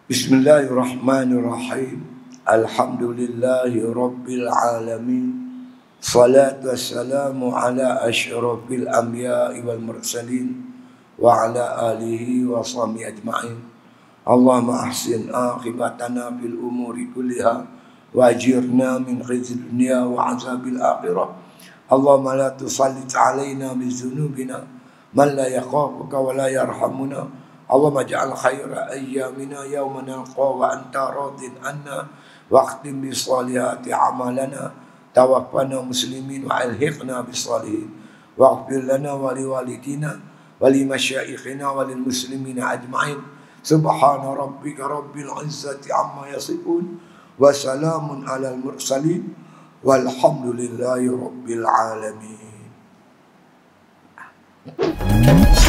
Bismillahirrahmanirrahim. Alhamdulillahi rabbil alamin. Salatu wassalamu ala asyrafil anbiya'i wal mursalin wa ala alihi wa sahbihi ajma'in. Allahumma ahsin akhibatana fil umuri kulliha wajirna min khizyid dunya wa azabil akhirah. Allahumma la tusallit alaina bi dzunubina man la yakhafuka wa la yarhamuna. Allahumma ja'al khaira ayyamina yawma nalqa wa anta radin anna wa akhtim bi salihati amalana tawaffana muslimin wa alhiqna bis salihin waghfir lana wa liwalidina wa limasyayikhina wa lil muslimina ajma'in. Subhana rabbika rabbil izzati amma yasifun wa salamun alal mursalin walhamdulillahi rabbil alamin.